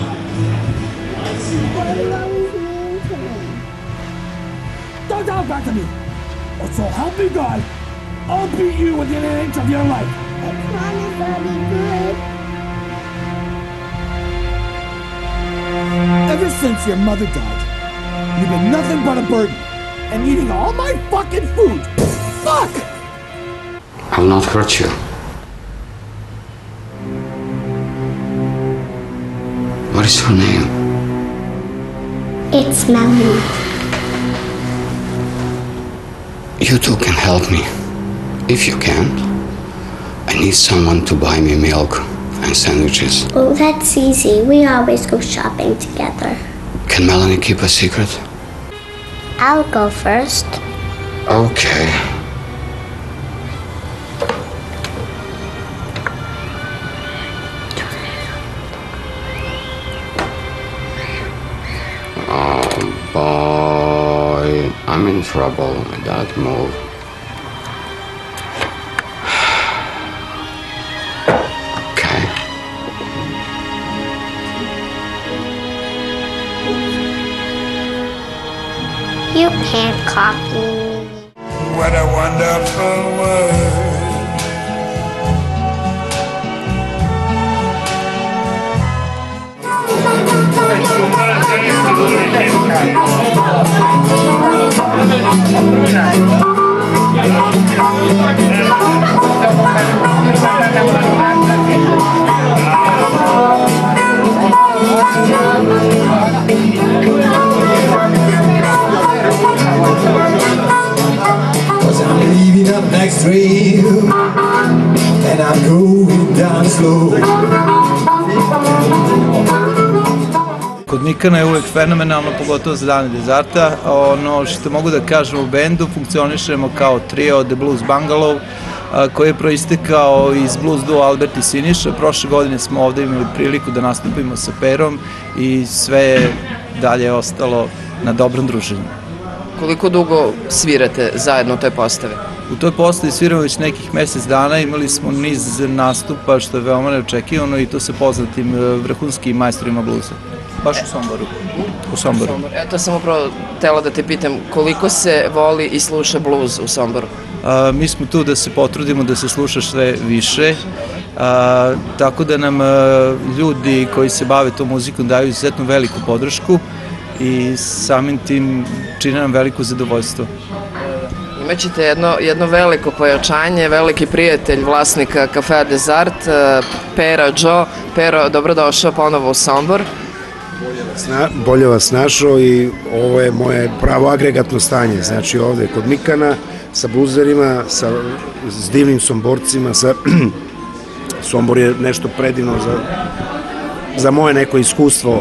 Don't talk back to me. So help me God, I'll beat you within an inch of your life. I promise I'll be good. Ever since your mother died, you've been nothing but a burden and eating all my fucking food. Fuck! I'll not hurt you. What is your name? It's Melanie. You two can help me. If you can't, I need someone to buy me milk and sandwiches. Oh, that's easy. We always go shopping together. Can Melanie keep a secret? I'll go first. Okay. Oh boy, I'm in trouble with that move. Okay. You can't copy me. What a wonderful world. Leaving up next to you, and I'm going down slow. Kod Mikana je uvek fenomenalno, pogotovo za Dane dezarta. Ono što mogu da kažem u bendu, funkcionišemo kao trio The Blues Bungalow, koji je proistekao iz blues duo Albert i Siniša. Prošle godine smo ovde imali priliku da nastupimo sa Perom i sve je dalje ostalo na dobrom druženju. Koliko dugo svirate zajedno u toj postavi? U toj postavi sviramo već nekih mesec dana, imali smo niz nastupa što je veoma neočekivano i to sa poznatim vrhunskim majstorima bluza. Baš u Somboru. U Somboru. Eto sam upravo htela da te pitam koliko se voli i sluša bluz u Somboru? Mi smo tu da se potrudimo da se sluša sve više, tako da nam ljudi koji se bave tom muzikom daju izuzetno veliku podršku i samim tim čine nam veliko zadovoljstvo. Imaćete jedno veliko pojačanje, veliki prijatelj vlasnika Cafea Desart, Pera Joe. Pero, dobrodošao ponovo u Sombor. Bolje vas našao i ovo je moje pravo agregatno stanje, znači ovde kod Mikana, sa bluzerima, s divnim somborcima, Sombor je nešto predivno za moje neko iskustvo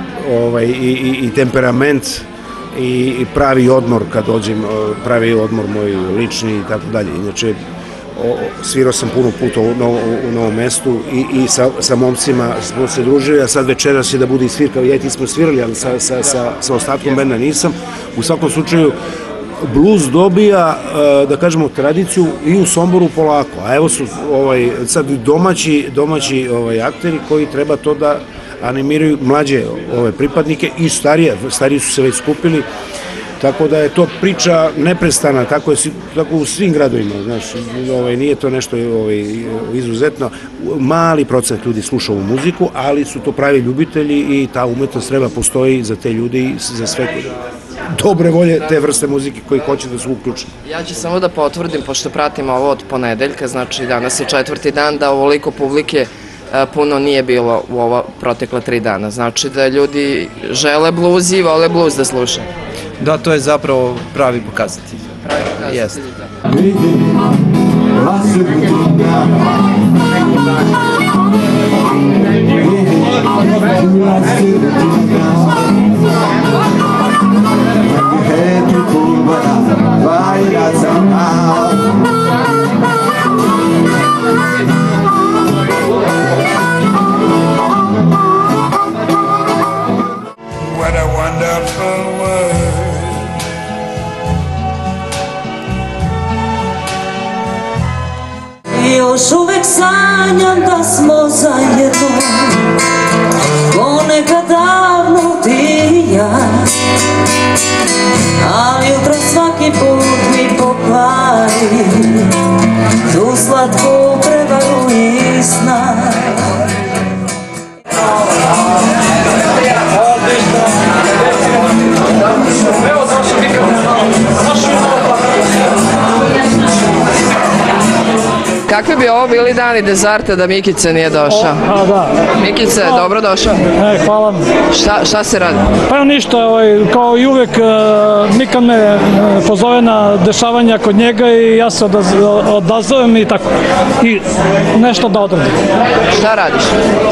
i temperament i pravi odmor kad dođem, pravi odmor moj lični i tako dalje. Inače, svirao sam puno puta u Novom mestu i sa momcima smo se družili, a sad večeras će da bude i svirka, ja i ti smo svirali, ali sa ostatkom benda nisam. U svakom slučaju, bluz dobija, da kažemo, tradiciju i u Somboru polako, a evo su sad domaći akteri koji treba to da animiraju mlađe pripadnike i stariji su se već skupili, tako da je to priča neprestana, tako u svim gradovima, znaš, nije to nešto izuzetno, mali procent ljudi sluša ovu muziku, ali su to pravi ljubitelji i ta umetnost treba postoji za te ljudi i za sve dobre volje te vrste muzike koji hoće da se uključe. Ja ću samo da potvrdim, pošto pratim ovo od ponedeljka, znači danas je 4. dan, da ovoliko publike puno nije bilo u ova protekla 3 dana. Znači da ljudi žele bluz i vole bluz da slušaju. Da, to je zapravo pravi pokazatelj. Pravi pokazatelj, Jeste. da. What a wonderful world. Još uvek sanjam da smo zajedno, ko nekad davno ti i ja, ali jutro svaki put mi pokvari tu slatku prevaru i sna. Kakvi bi ovo bili dani dezarta da Mikica nije došao? Da. Mikica, dobro došao. Hvala. Šta se radi? Pa evo ništa, kao i uvek Mikan me pozove na dešavanja kod njega i ja se odazovem i tako. I nešto da odradim. Šta radiš?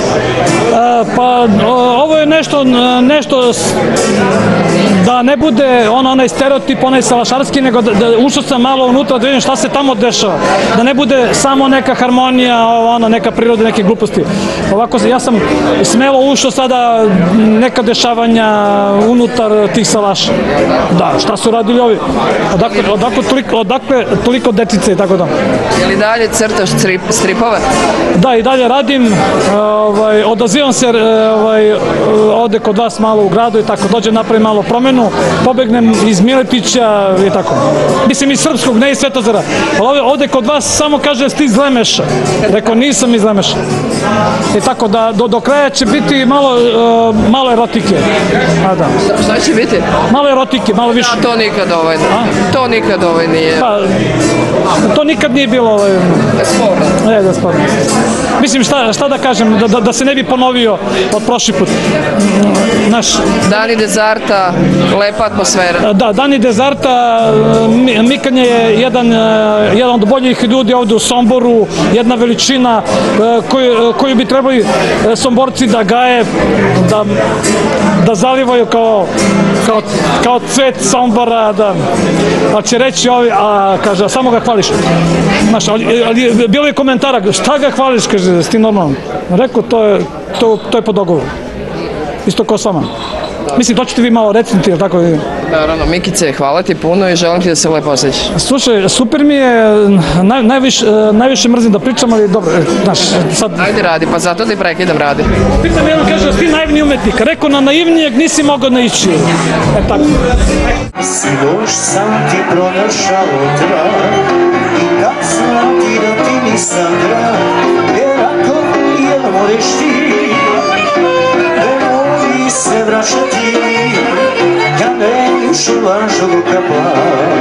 Pa ovo je nešto da ne bude onaj stereotip, onaj salašarski, nego da ušao sam malo unutra da vidim šta se tamo dešava. Da ne bude samo neka harmonija, neka priroda, neke gluposti. Ovako, ja sam smelo ušao sada neka dešavanja unutar tih salaša. Da, šta su radili ovi? Odakle toliko detice i tako da. Je li dalje crtaš stripove? Da, i dalje radim. Odazivam se ovde kod vas malo u gradu i tako, dođem napravim malo promenu, pobegnem iz Miletića i tako. Mislim iz Srpskog, ne iz Svetozara. Ali ovde kod vas samo kaže ti iz Lemeša. Rekao, nisam iz Lemeša. I tako da do kraja će biti malo erotike. Šta će biti? Malo erotike, malo više. To nikad To nikad nije. To nikad nije bilo sporno. Ne, da sporno. Mislim, šta da kažem, da se ne bi ponovio od prošli put. Dani dezarta, lepa atmosfera. Da, Dani dezarta, Mikan je jedan od boljih ljudi ovde u Somboru, jedna veličina koju bi trebali Somborci da gaje, da zalivaju kao cvet Sombora, ali će reći ovi, kaže, samo ga hvališ. Ali bilo je komentara, šta ga hvališ, kaže, s tim normalno. Rekao, to je po dogovoru. Isto kao s vama. Mislim, to ćete vi malo reciti, ili tako? Naravno, Mikice, hvala ti puno i želim ti da se lepo osjećaš. Slušaj, super mi je, najviše mrzim da pričam, ali dobro, znaš, sad... Ajde radi, pa zato ti prekidam, radi. Pitam jedno, kaže, ti naivni umetnik, rekao, na naivnijeg nisi mogao naići. Tako. Sinoć sam ti pronašao trag i kazam ti da ti nisam drag, jer ako možeš ti se vraćati, ja neću lažnog kapla,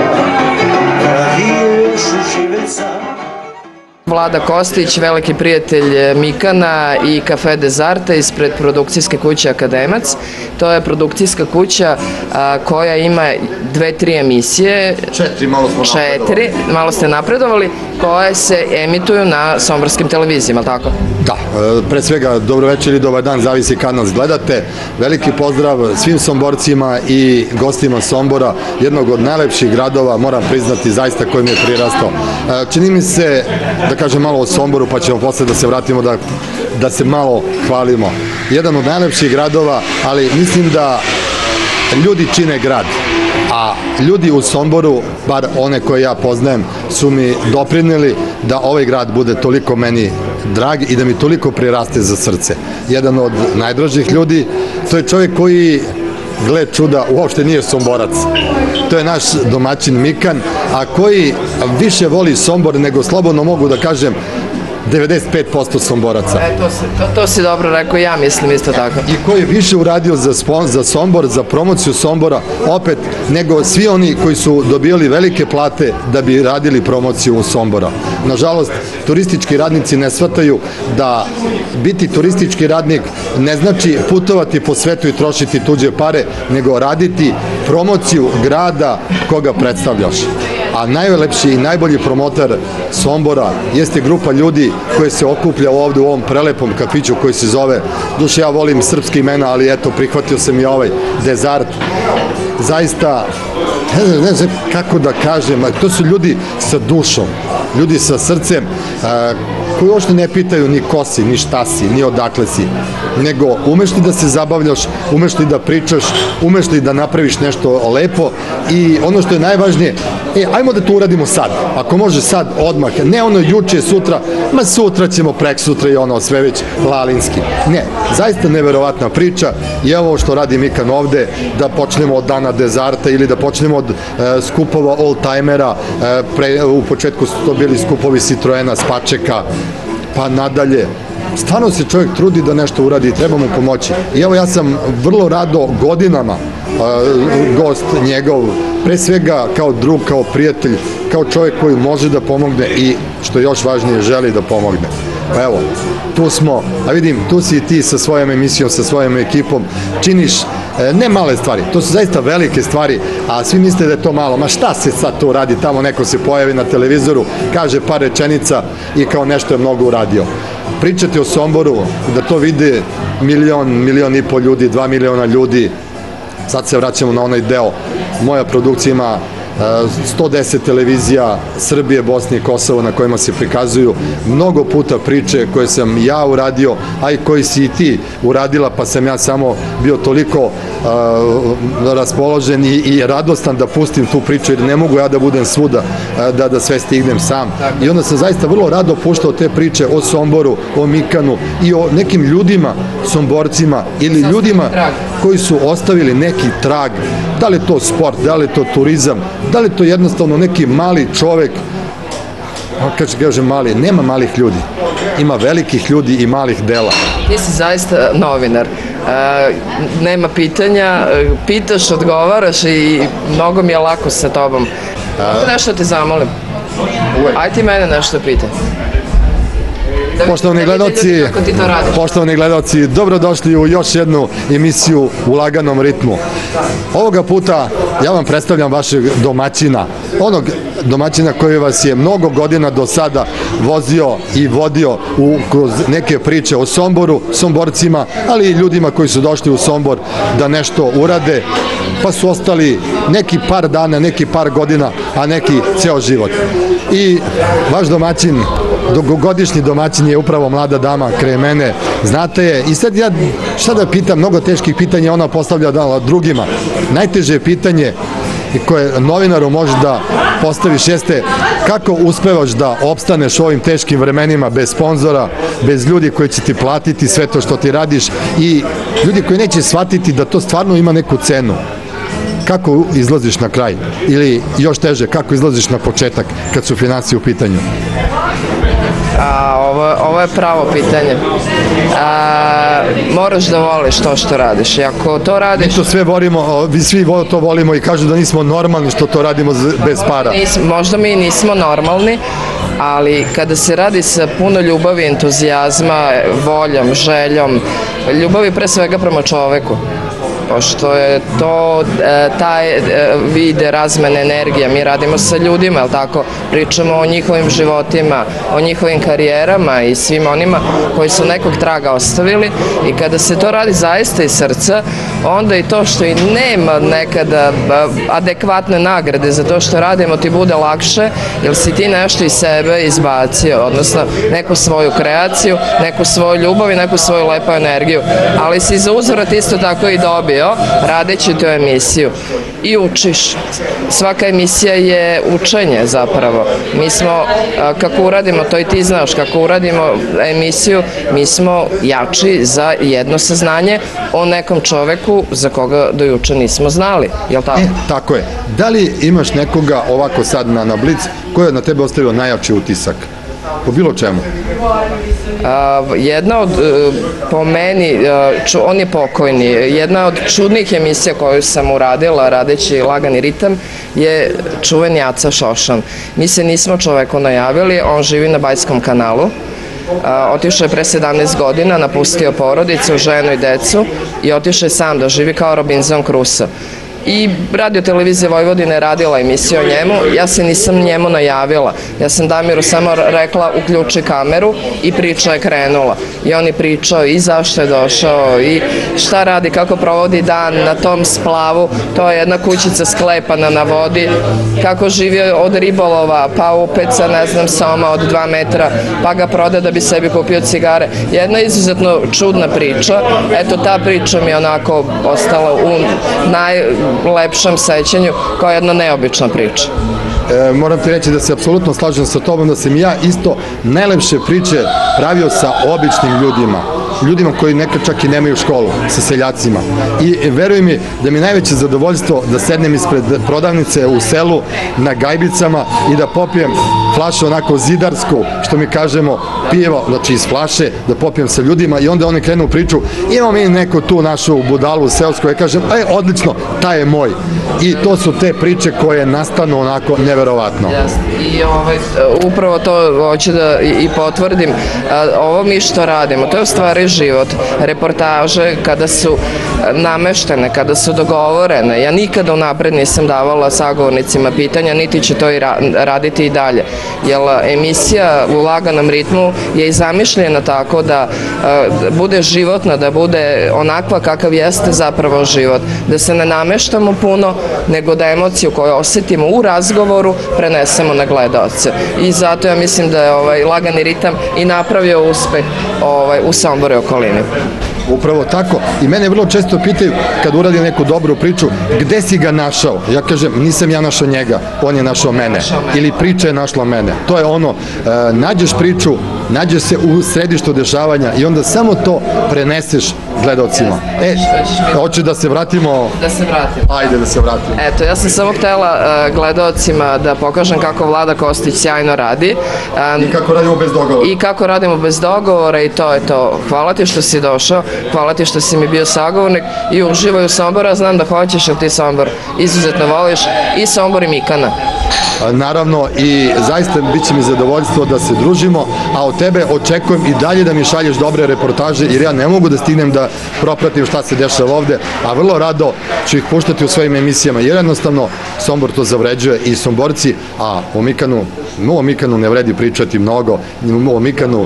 radiješ u živeca. Vlada Kostić, veliki prijatelj Mikana i Kafe Dezarta ispred produkcijske kuće Akademac. To je produkcijska kuća koja ima 2-3 emisije. 4, malo ste napredovali, koje se emituju na somborskim televizijama, tako? Da, pre svega dobro večer i dobar dan, zavisi kad nas gledate. Veliki pozdrav svim Somborcima i gostima Sombora, jednog od najlepših gradova, moram priznati, zaista koji mi je prirastao. Čini mi se, da kažem malo o Somboru, pa ćemo posle da se vratimo da se malo hvalimo. Jedan od najlepših gradova, ali mislim da ljudi čine grad. A ljudi u Somboru, bar one koje ja poznajem, su mi doprinili da ovaj grad bude toliko meni drag i da mi toliko priraste za srce. Jedan od najdražih ljudi, to je čovjek koji, gle čuda, uopšte nije Somborac. To je naš domaćin Mikan, a koji više voli Sombor nego, slobodno mogu da kažem, 95% Somboraca. To si dobro rekao, ja mislim isto tako. I koji je više uradio za Sombor, za promociju Sombora, opet, nego svi oni koji su dobijali velike plate da bi radili promociju u Sombora. Nažalost, turistički radnici ne shvataju da biti turistički radnik ne znači putovati po svetu i trošiti tuđe pare, nego raditi promociju grada koga predstavljaš. a najlepši i najbolji promotor Sombora jeste grupa ljudi koje se okuplja ovde u ovom prelepom kafiću koji se zove, duše ja volim srpske imena, ali eto, prihvatio sam i ovaj Desart. Zaista, ne znam kako da kažem, to su ljudi sa dušom, ljudi sa srcem, koji uopšte ne pitaju ni ko si, ni šta si, ni odakle si, nego umeš li da se zabavljaš, umeš li da pričaš, umeš li da napraviš nešto lepo i ono što je najvažnije, ajmo da to uradimo sad, ako može sad, odmah, ne ono juče, sutra, ma sutra ćemo, prek sutra i ono sve već lalinski. Ne, zaista neverovatna priča i evo što radi Mikan ovde, da počnemo od dana Desarta ili da počnemo od skupova old-timera, u početku su to bili skupovi Citroena, Spačeka, pa nadalje. Stvarno se čovjek trudi da nešto uradi i treba mu pomoći. I evo ja sam vrlo rado godinama gost njegov, pre svega kao drug, kao prijatelj, kao čovjek koji može da pomogne i što još važnije želi da pomogne. Pa evo, tu smo, a vidim, tu si i ti sa svojom emisijom, sa svojom ekipom, činiš ne male stvari, to su zaista velike stvari, a svi misle da je to malo, ma šta se sad to radi, tamo neko se pojavi na televizoru, kaže par rečenica i kao nešto je mnogo uradio. Pričati o Somboru, da to vide milion i pol ljudi, 2 miliona ljudi, sad se vraćamo na onaj deo, moja produkcija ima 110 televizija Srbije, Bosne i Kosova na kojima se prikazuju mnogo puta priče koje sam ja uradio, a i koji si i ti uradila, pa sam ja samo bio toliko raspoložen i radostan da pustim tu priču, jer ne mogu ja da budem svuda, da sve stignem sam. I onda sam zaista vrlo rado puštao te priče o Somboru, o Mikanu i o nekim ljudima, Somborcima ili ljudima koji su ostavili neki trag, da li je to sport, da li je to turizam, da li je to jednostavno neki mali čovek, kad se kaže mali, nema malih ljudi, ima velikih ljudi i malih dela. Ti si zaista novinar, nema pitanja, pitaš, odgovaraš i mnogo mi je lako sa tobom. Nešto te zamolim, aj ti mene nešto pitaj. Poštovani gledalci, dobrodošli u još jednu emisiju u laganom ritmu. Ovoga puta ja vam predstavljam vašeg domaćina, onog domaćina koji vas je mnogo godina do sada vozio i vodio kroz neke priče o Somboru, Somborcima, ali i ljudima koji su došli u Sombor da nešto urade, pa su ostali neki par dana, neki par godina, a neki ceo život. I vaš domaćin, dugogodišnji domaćin je upravo mlada dama kraj mene, znate je, i sad ja šta da pitam, mnogo teških pitanja ona postavlja drugima. Najteže pitanje koje novinaru možeš da postaviš jeste kako uspevaš da opstaneš u ovim teškim vremenima bez sponzora, bez ljudi koji će ti platiti sve to što ti radiš i ljudi koji neće shvatiti da to stvarno ima neku cenu. Kako izlaziš na kraj? Ili još teže, kako izlaziš na početak kad su financije u pitanju? Ovo je pravo pitanje. Moraš da voliš to što radiš. I ako to radiš... Mi to sve volimo, svi to volimo i kažu da nismo normalni što to radimo bez para. Možda mi nismo normalni, ali kada se radi sa puno ljubavi, entuzijazma, voljom, željom, ljubavi pre svega prema čoveku, pošto je to taj vid razmene energije. Mi radimo sa ljudima, ali tako, pričamo o njihovim životima, o njihovim karijerama i svim onima koji su nekog traga ostavili i kada se to radi zaista iz srca, onda i to što i nema nekada adekvatne nagrade za to što radimo ti bude lakše, jer si ti nešto iz sebe izbacio, odnosno neku svoju kreaciju, neku svoju ljubav i neku svoju lepu energiju, ali si za uzvrat isto tako i dobio radeći tu emisiju i učiš. Svaka emisija je učenje zapravo. Mi smo, kako uradimo, to i ti znaš, kako uradimo emisiju, mi smo jači za jedno saznanje o nekom čoveku za koga do juče nismo znali, je li tako? Tako je. Da li imaš nekoga ovako sad na Blic koji je na tebe ostavio najjači utisak? Po bilo čemu? Jedna od, po meni, on je pokojni, jedna od čudnih emisija koju sam uradila radeći Lagani ritam je čuveni Aca Šošan. Mi se nismo čoveku najavili, on živi na Bajskom kanalu. Otišao je pre 17 godina, napustio porodicu, ženu i decu i otišao je sam da živi kao Robinson Crusoe. i Radio Televizija Vojvodine je radila emisiju o njemu, ja se nisam njemu najavila, ja sam Damiru samo rekla uključi kameru i priča je krenula i on je pričao i zašto je došao i šta radi, kako provodi dan na tom splavu, to je jedna kućica sklepana na vodi, kako živio od ribolova, pa opet sa ne znam soma od 2 metra, pa ga proda da bi sebi kupio cigare. Jedna izuzetno čudna priča, eto ta priča mi je onako ostala u najlepšem sećanju kao jedna neobična priča. Moram ti reći da se apsolutno slažem sa tobom, da sam ja isto najlepše priče pravio sa običnim ljudima koji nekad čak i nemaju školu, sa seljacima. I veruj mi da mi je najveće zadovoljstvo da sednem ispred prodavnice u selu na gajbicama i da popijem flašu onako zidarsku, što mi kažemo, pijevo, znači iz flaše, da popijem sa ljudima i onda oni krenu u priču, imamo mi neku tu našu budalu selsku, ja kažem, odlično, taj je moj. I to su te priče koje nastanu onako neverovatno. I upravo to hoću da i potvrdim, ovo mi što radimo, to je u stvari život. Reportaže kada su nameštene, kada su dogovorene, ja nikada unapred nisam davala sagovornicima pitanja, niti će to i raditi i dalje. Jer emisija u laganom ritmu je i zamišljena tako da bude životna, da bude onakva kakav jeste zapravo život. Da se ne nameštamo puno, nego da emociju koju osetimo u razgovoru prenesemo na gledaoce. I zato ja mislim da je lagani ritam i napravio uspeh u Somboru i okolini. Upravo tako. I mene vrlo često pitaju kad uradim neku dobru priču, gde si ga našao? Ja kažem, nisam ja našao njega, on je našao mene. Ili priča je našla mene. To je ono, nađeš priču, nađeš se u središtu dešavanja i onda samo to preneseš gledalcima. Hoću da se vratimo? Da se vratimo. Ajde da se vratimo. Eto, ja sam samo htela gledalcima da pokažem kako Vlada Kostić sjajno radi. I kako radimo bez dogovora. I kako radimo bez dogovora i to je to. Hvala ti što si došao, hvala ti što si mi bio sagovornik i uživaj u Somboru, znam da hoćeš jer ti Sombor izuzetno voliš i Sombor i Mikana. Naravno i zaista bit će mi zadovoljstvo da se družimo, a od tebe očekujem i dalje da mi šalješ dobre reportaže jer ja ne mogu da stignem da propratim šta se dešava ovde, a vrlo rado ću ih puštati u svojim emisijama jer jednostavno Sombor to zavređuje i Somborci, a o Mikanu ne vredi pričati mnogo, o Mikanu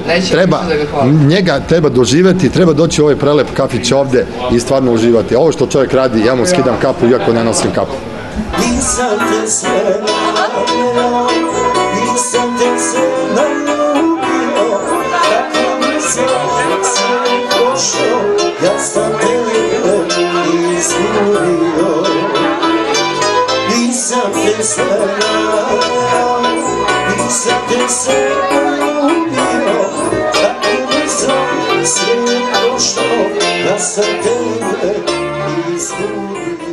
njega treba doživeti, treba doći u ovaj prelep kafić ovde i stvarno uživati. Ovo što čovjek radi, ja mu skidam kapu iako ne nosim kapu. Nisam te sve naljubio, nisam te sve naljubio, kako mi se sve prošlo, ja sam te izgubio. Nisam te sve naljubio, nisam te sve naljubio, kako mi se sve prošlo, ja sam te izgubio.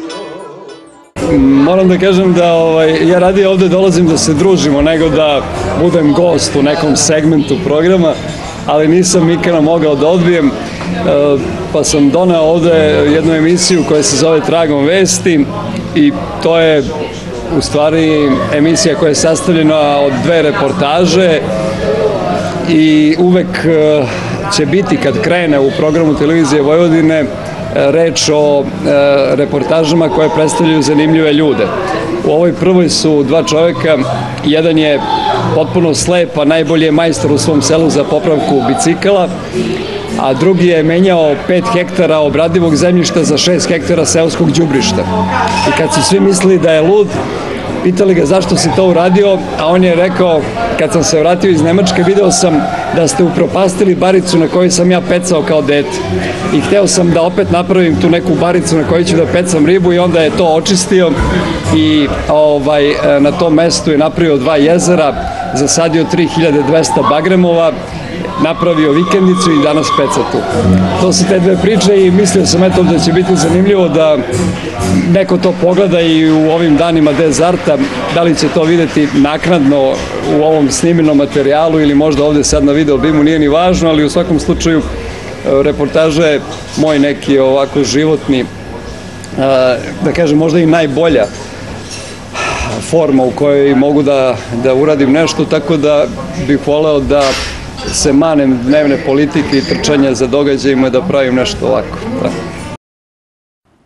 Moram da kažem da ja radije ovde dolazim da se družimo nego da budem gost u nekom segmentu programa, ali nisam Mikana mogao da odbijem, pa sam doneo ovde jednu emisiju koja se zove Tragom vesti i to je u stvari emisija koja je sastavljena od 2 reportaže i uvek će biti kad krene u programu Televizije Vojvodine reč o reportažama koje predstavljaju zanimljive ljude. U ovoj prvoj su 2 čoveka, jedan je potpuno slep, a najbolji je majstor u svom selu za popravku bicikala, a drugi je menjao 5 hektara obradivog zemljišta za 6 hektara seoskog đubrišta. I kad su svi mislili da je lud, pitali ga zašto si to uradio, a on je rekao, kad sam se vratio iz Nemačke, video sam da ste upropastili baricu na kojoj sam ja pecao kao dete. I hteo sam da opet napravim tu neku baricu na kojoj ću da pecam ribu i onda je to očistio i na tom mestu je napravio 2 jezera, zasadio 3200 bagremova, napravio vikendicu i danas peca tu. To su te 2 priče i mislio sam eto da će biti zanimljivo da neko to pogleda i u ovim danima Dezarta, da li će to videti naknadno u ovom snimljenom materijalu ili možda ovde sad na video bimu, nije ni važno, ali u svakom slučaju reportaža je moj neki ovako životni, da kažem možda i najbolja forma u kojoj mogu da uradim nešto, tako da bih voleo da se manem dnevne politike i trčanja za događajima da pravim nešto ovako.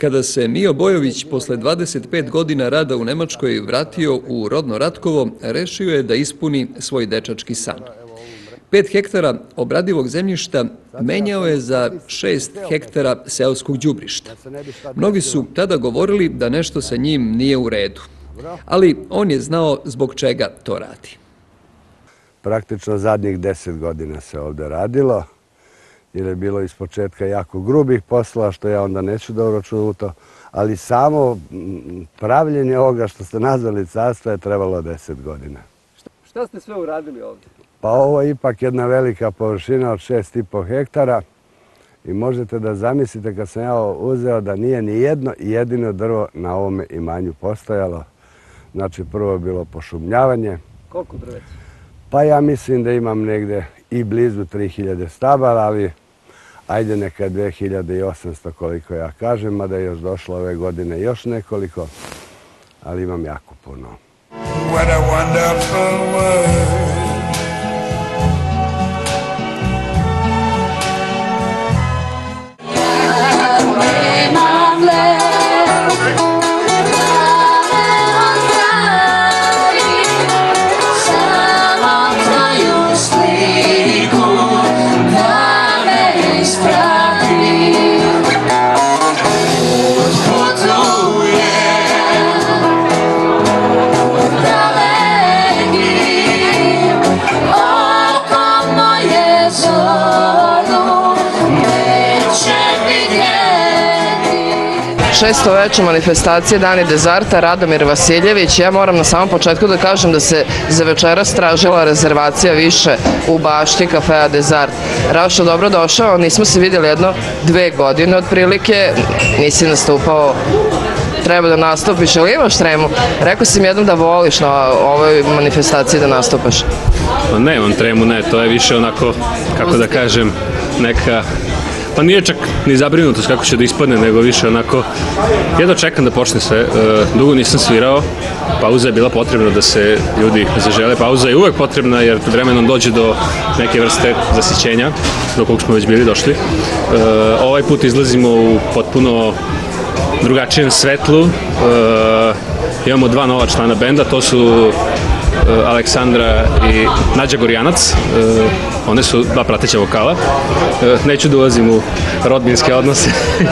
Kada se Mio Bojović posle 25 godina rada u Nemačkoj vratio u rodno Ratkovo, rešio je da ispuni svoj dečački san. 5 hektara obradivog zemljišta menjao je za 6 hektara seoskog đubrišta. Mnogi su tada govorili da nešto sa njim nije u redu, ali on je znao zbog čega to radi. Praktično zadnjih 10 godina se ovde radilo, jer je bilo iz početka jako grubih poslova, što ja onda neću da uračunam u to, ali samo pravljenje ovoga što ste nazvali carstva je trebalo 10 godina. Šta ste sve uradili ovde? Pa ovo je ipak jedna velika površina od 6,5 hektara i možete da zamislite kad sam ja uzeo da nije ni jedno jedino drvo na ovome imanju postojalo. Znači prvo je bilo pošumljavanje. Koliko drveća? Pa ja mislim da imam negde i blizu 3000 stabala, ali ajde neka 2800 koliko ja kažem, mada je još došlo ove godine još nekoliko, ali imam jako puno. What a wonderful world. Šestoveče manifestacije Dani dezarta, Radomir Vasiljević. Ja moram na samom početku da kažem da se za večeras tražila rezervacija više u bašti kafea Dezart. Rašo, dobro došao, nismo se vidjeli 1-2 godine otprilike, nisi nastupao, treba da nastupiš, ali imaš tremu? Rekao si mi jednom da voliš na ovoj manifestaciji da nastupaš. Nemam tremu, ne, to je više onako, kako da kažem, neka... Pa nije čak ni zabrinutost kako će da ispadne, nego više onako, jedno čekam da počne sve. Dugo nisam svirao, pauza je bila potrebna da se ljudi zažele. Pauza je uvek potrebna jer vremenom dođe do neke vrste zasićenja, do kog smo već bili došli. Ovaj put izlazimo u potpuno drugačijem svetlu. Imamo 2 nova člana benda, to su Aleksandra i Nađa Gorjanac, one su 2 prateća vokala. Neću da ulazim u rodbinske odnose,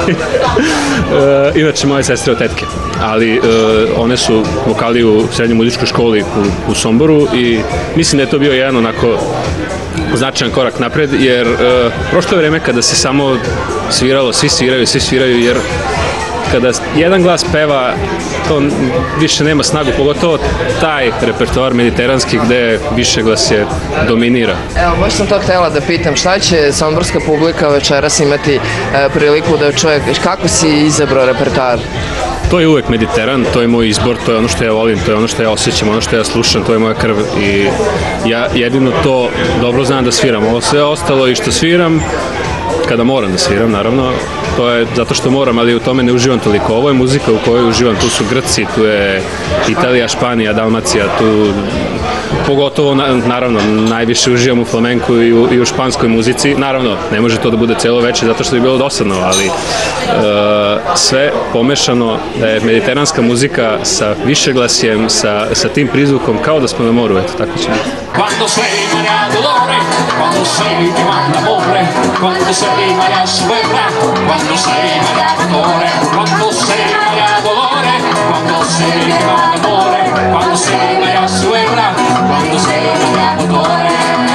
inače moje sestre od tetke, ali one su vokali u srednjoj muzičkoj školi u Somboru i mislim da je to bio jedan onako značajan korak napred, jer prošlo je vreme kada se samo sviralo, svi sviraju, jer kada jedan glas peva, to više nema snagu, pogotovo taj repertoar mediteranski gde više glas je dominira. Evo, baš sam to htjela da pitam, šta će somborska publika večeras imati priliku da čuje, kako si izabrao repertoar? To je uvek Mediteran, to je moj izbor, to je ono što ja volim, to je ono što ja osjećam, ono što ja slušam, to je moja krv i ja jedino to dobro znam da sviram. Ovo sve ostalo i što sviram, kada moram da sviram, naravno, to je zato što moram, ali u tome ne uživam toliko. Ovo je muzika u kojoj uživam, tu su Grci, tu je Italija, Španija, Dalmacija, tu pogotovo, naravno, najviše uživam u flamenku i u španskoj muzici. Naravno, ne može to da bude celo veče zato što bi bilo dosadno, ali sve pomešano, da je mediteranska muzika sa višeglasjem, sa tim prizvukom, kao da smo na moru, eto, tako će biti. Quando sei Maria Dolore, quando sei di amore, quando sei Maria Suebra, quando sei Maria Dolore, quando sei Maria Dolore, quando sei di amore, quando sei Maria Suebra, quando sei Maria Dolore.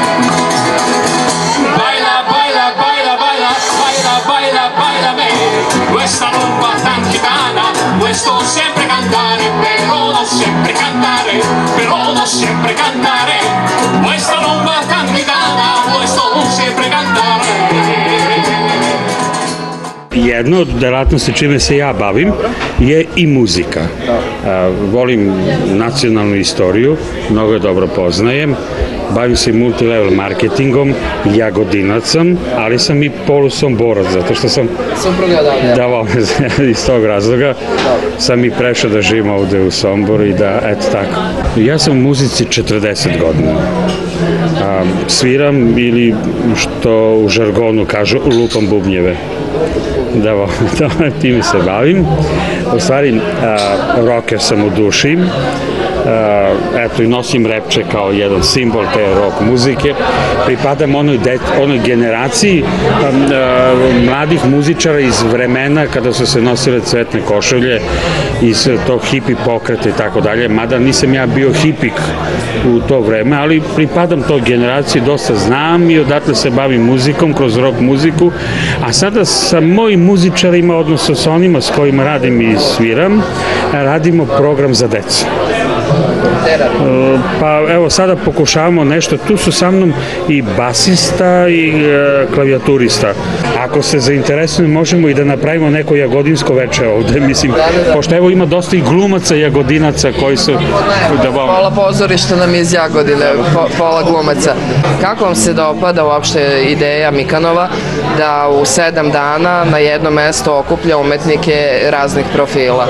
Baila, baila, baila, baila, baila, baila, baila me, questa rumba tan gitana, questo sempre cantare, però non sempre cantare, però non sempre cantare. Questa rumba tan gitana, questo non sempre cantare. Jedno od delatnosti čime se ja bavim je i muzika. Volim nacionalnu istoriju, mnogo je dobro poznajem, bavim se i multilevel marketingom, Jagodinac sam, ali sam i polusomborac, zato što sam iz tog razloga sam i prešao da živim ovde u Somboru i da, eto tako. Ja sam u muzici 40 godina. Sviram ili što u žargonu kažu lupam bubnjeve. da volim to, time se bavim. U stvari, rocker sam u duši. Eto, i nosim repče kao jedan simbol te rock muzike. Pripadam onoj generaciji mladih muzičara iz vremena kada su se nosile cvetne košulje, iz tog hipi pokreta i tako dalje, mada nisam ja bio hipik u to vreme, ali pripadam toj generaciji, dosta znam i odatle se bavim muzikom kroz rock muziku, a sada sa mojim muzičarima, odnosno sa onima s kojima radim i sviram, radimo program za decu. Pa evo sada pokušavamo nešto, tu su sa mnom i basista i klavijaturista. Ako se zainteresuju možemo i da napravimo neko jagodinsko veče ovde, mislim, pošto evo ima dosta i glumaca jagodinaca koji su... Pola pozorišta nam je iz Jagodine, pola glumaca. Kako vam se dopada uopšte ideja Mikanova da u 7 dana na jedno mesto okuplja umetnike raznih profila?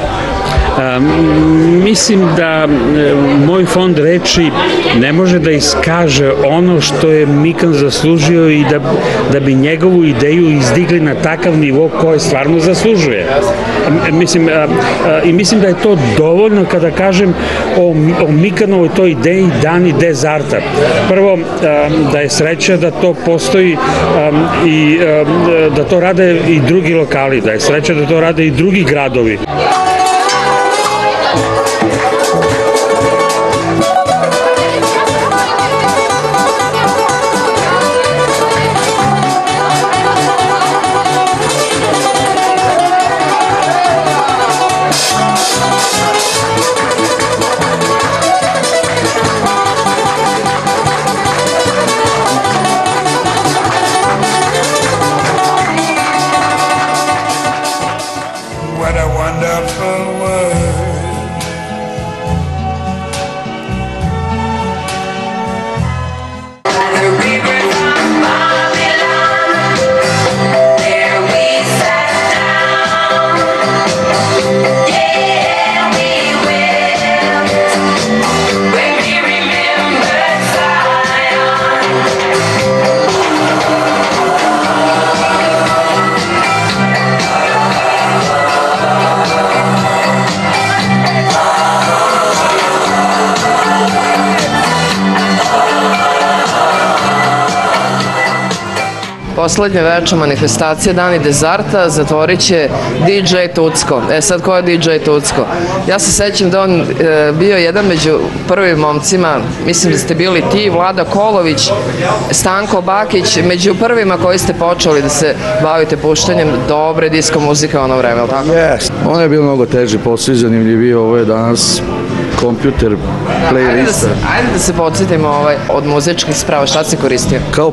Mislim da moj fond reči ne može da iskaže ono što je Mikan zaslužio i da bi njegovu ideju izdigli na takav nivo koje stvarno zaslužuje. Mislim da je to dovoljno kada kažem o Mikanovoj toj ideji Dani Dezarta. Prvo, da je sreća da to postoji i da to rade i drugi lokali, da je sreća da to rade i drugi gradovi. Poslednje veče manifestacije Dani Dezarta zatvorit će DJ Tucko. Sad ko je DJ Tucko? Ja se sećam da on bio jedan među prvim momcima, mislim da ste bili ti, Vlada Kolović, Stanko Bakić, među prvima koji ste počeli da se bavite puštanjem dobre disko muzike u ono vreme, ali tako? On je bio mnogo teži, posle zanimljiviji, ovo je danas kompjuter, playlista. Ajde da se podsjetimo od muzičkih sprava, šta si koristio? Kao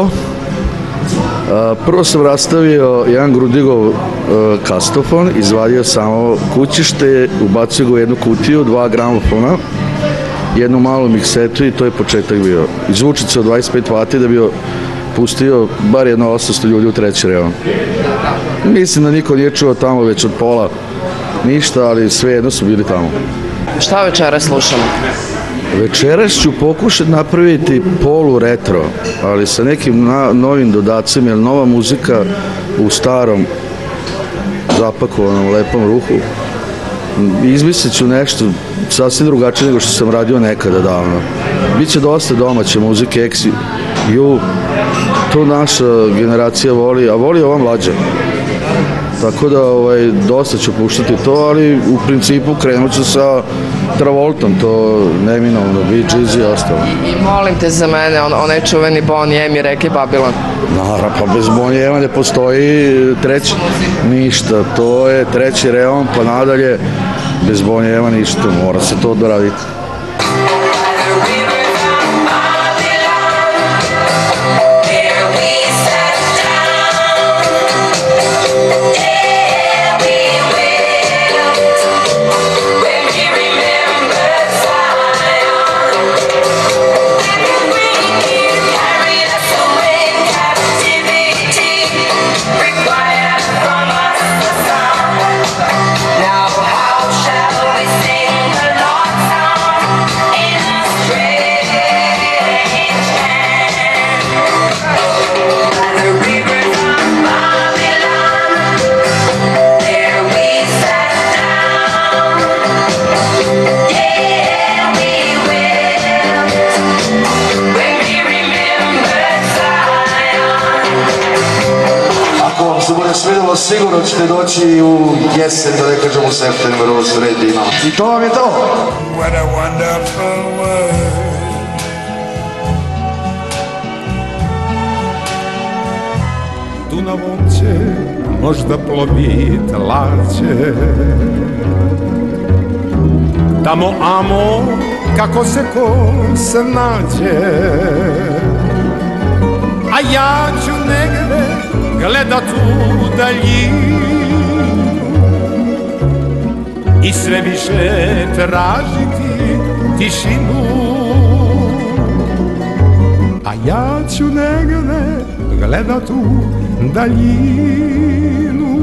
prvo sam rastavio jedan Grudigov kastofon, izvadio samo kućište, ubacio ga u jednu kutiju, 2 gramofona, jednu malu miksetu i to je početak bio. Zvučice od 25 vati da bi pustio bar jedno 800 ljudi u 3. reon. Mislim da niko nije čuo tamo već od pola ništa, ali sve jedno su bili tamo. Šta večera slušamo? Večeras ću pokušati napraviti polu retro, ali sa nekim novim dodacima, jer nova muzika u starom zapakovanom lepom ruhu. Izmislit ću nešto sasvim drugačije nego što sam radio nekada davno. Biće dosta domaće muzike, XU, to naša generacija voli, a voli ova mlađa. Tako da dosta ću puštati to, ali u principu krenut ću sa Travoltom, to neminovno, Bee Gees i ostalo. I molim te za mene, onaj čuveni Boney M i Reki Babylon. Naravno, pa bez Boney M ne postoji treći, ništa, to je 3. reon, pa nadalje, bez Boney M ništa, mora se to doraditi. Now how shall we sing the Lord's song? sigurno ćete doći u jesen, da ne kažem u septembru, sredina. I to vam je to. What a wonderful world. Dunavom će možda plovit lađe, tamo amo kako se ko snađe, a ja ću negde gledat u daljinu i sve više tražiti tišinu, a ja ću negde gledat u daljinu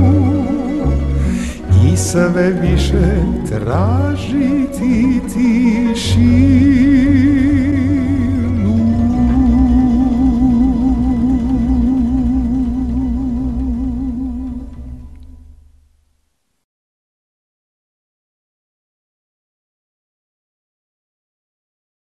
i sve više tražiti tišinu.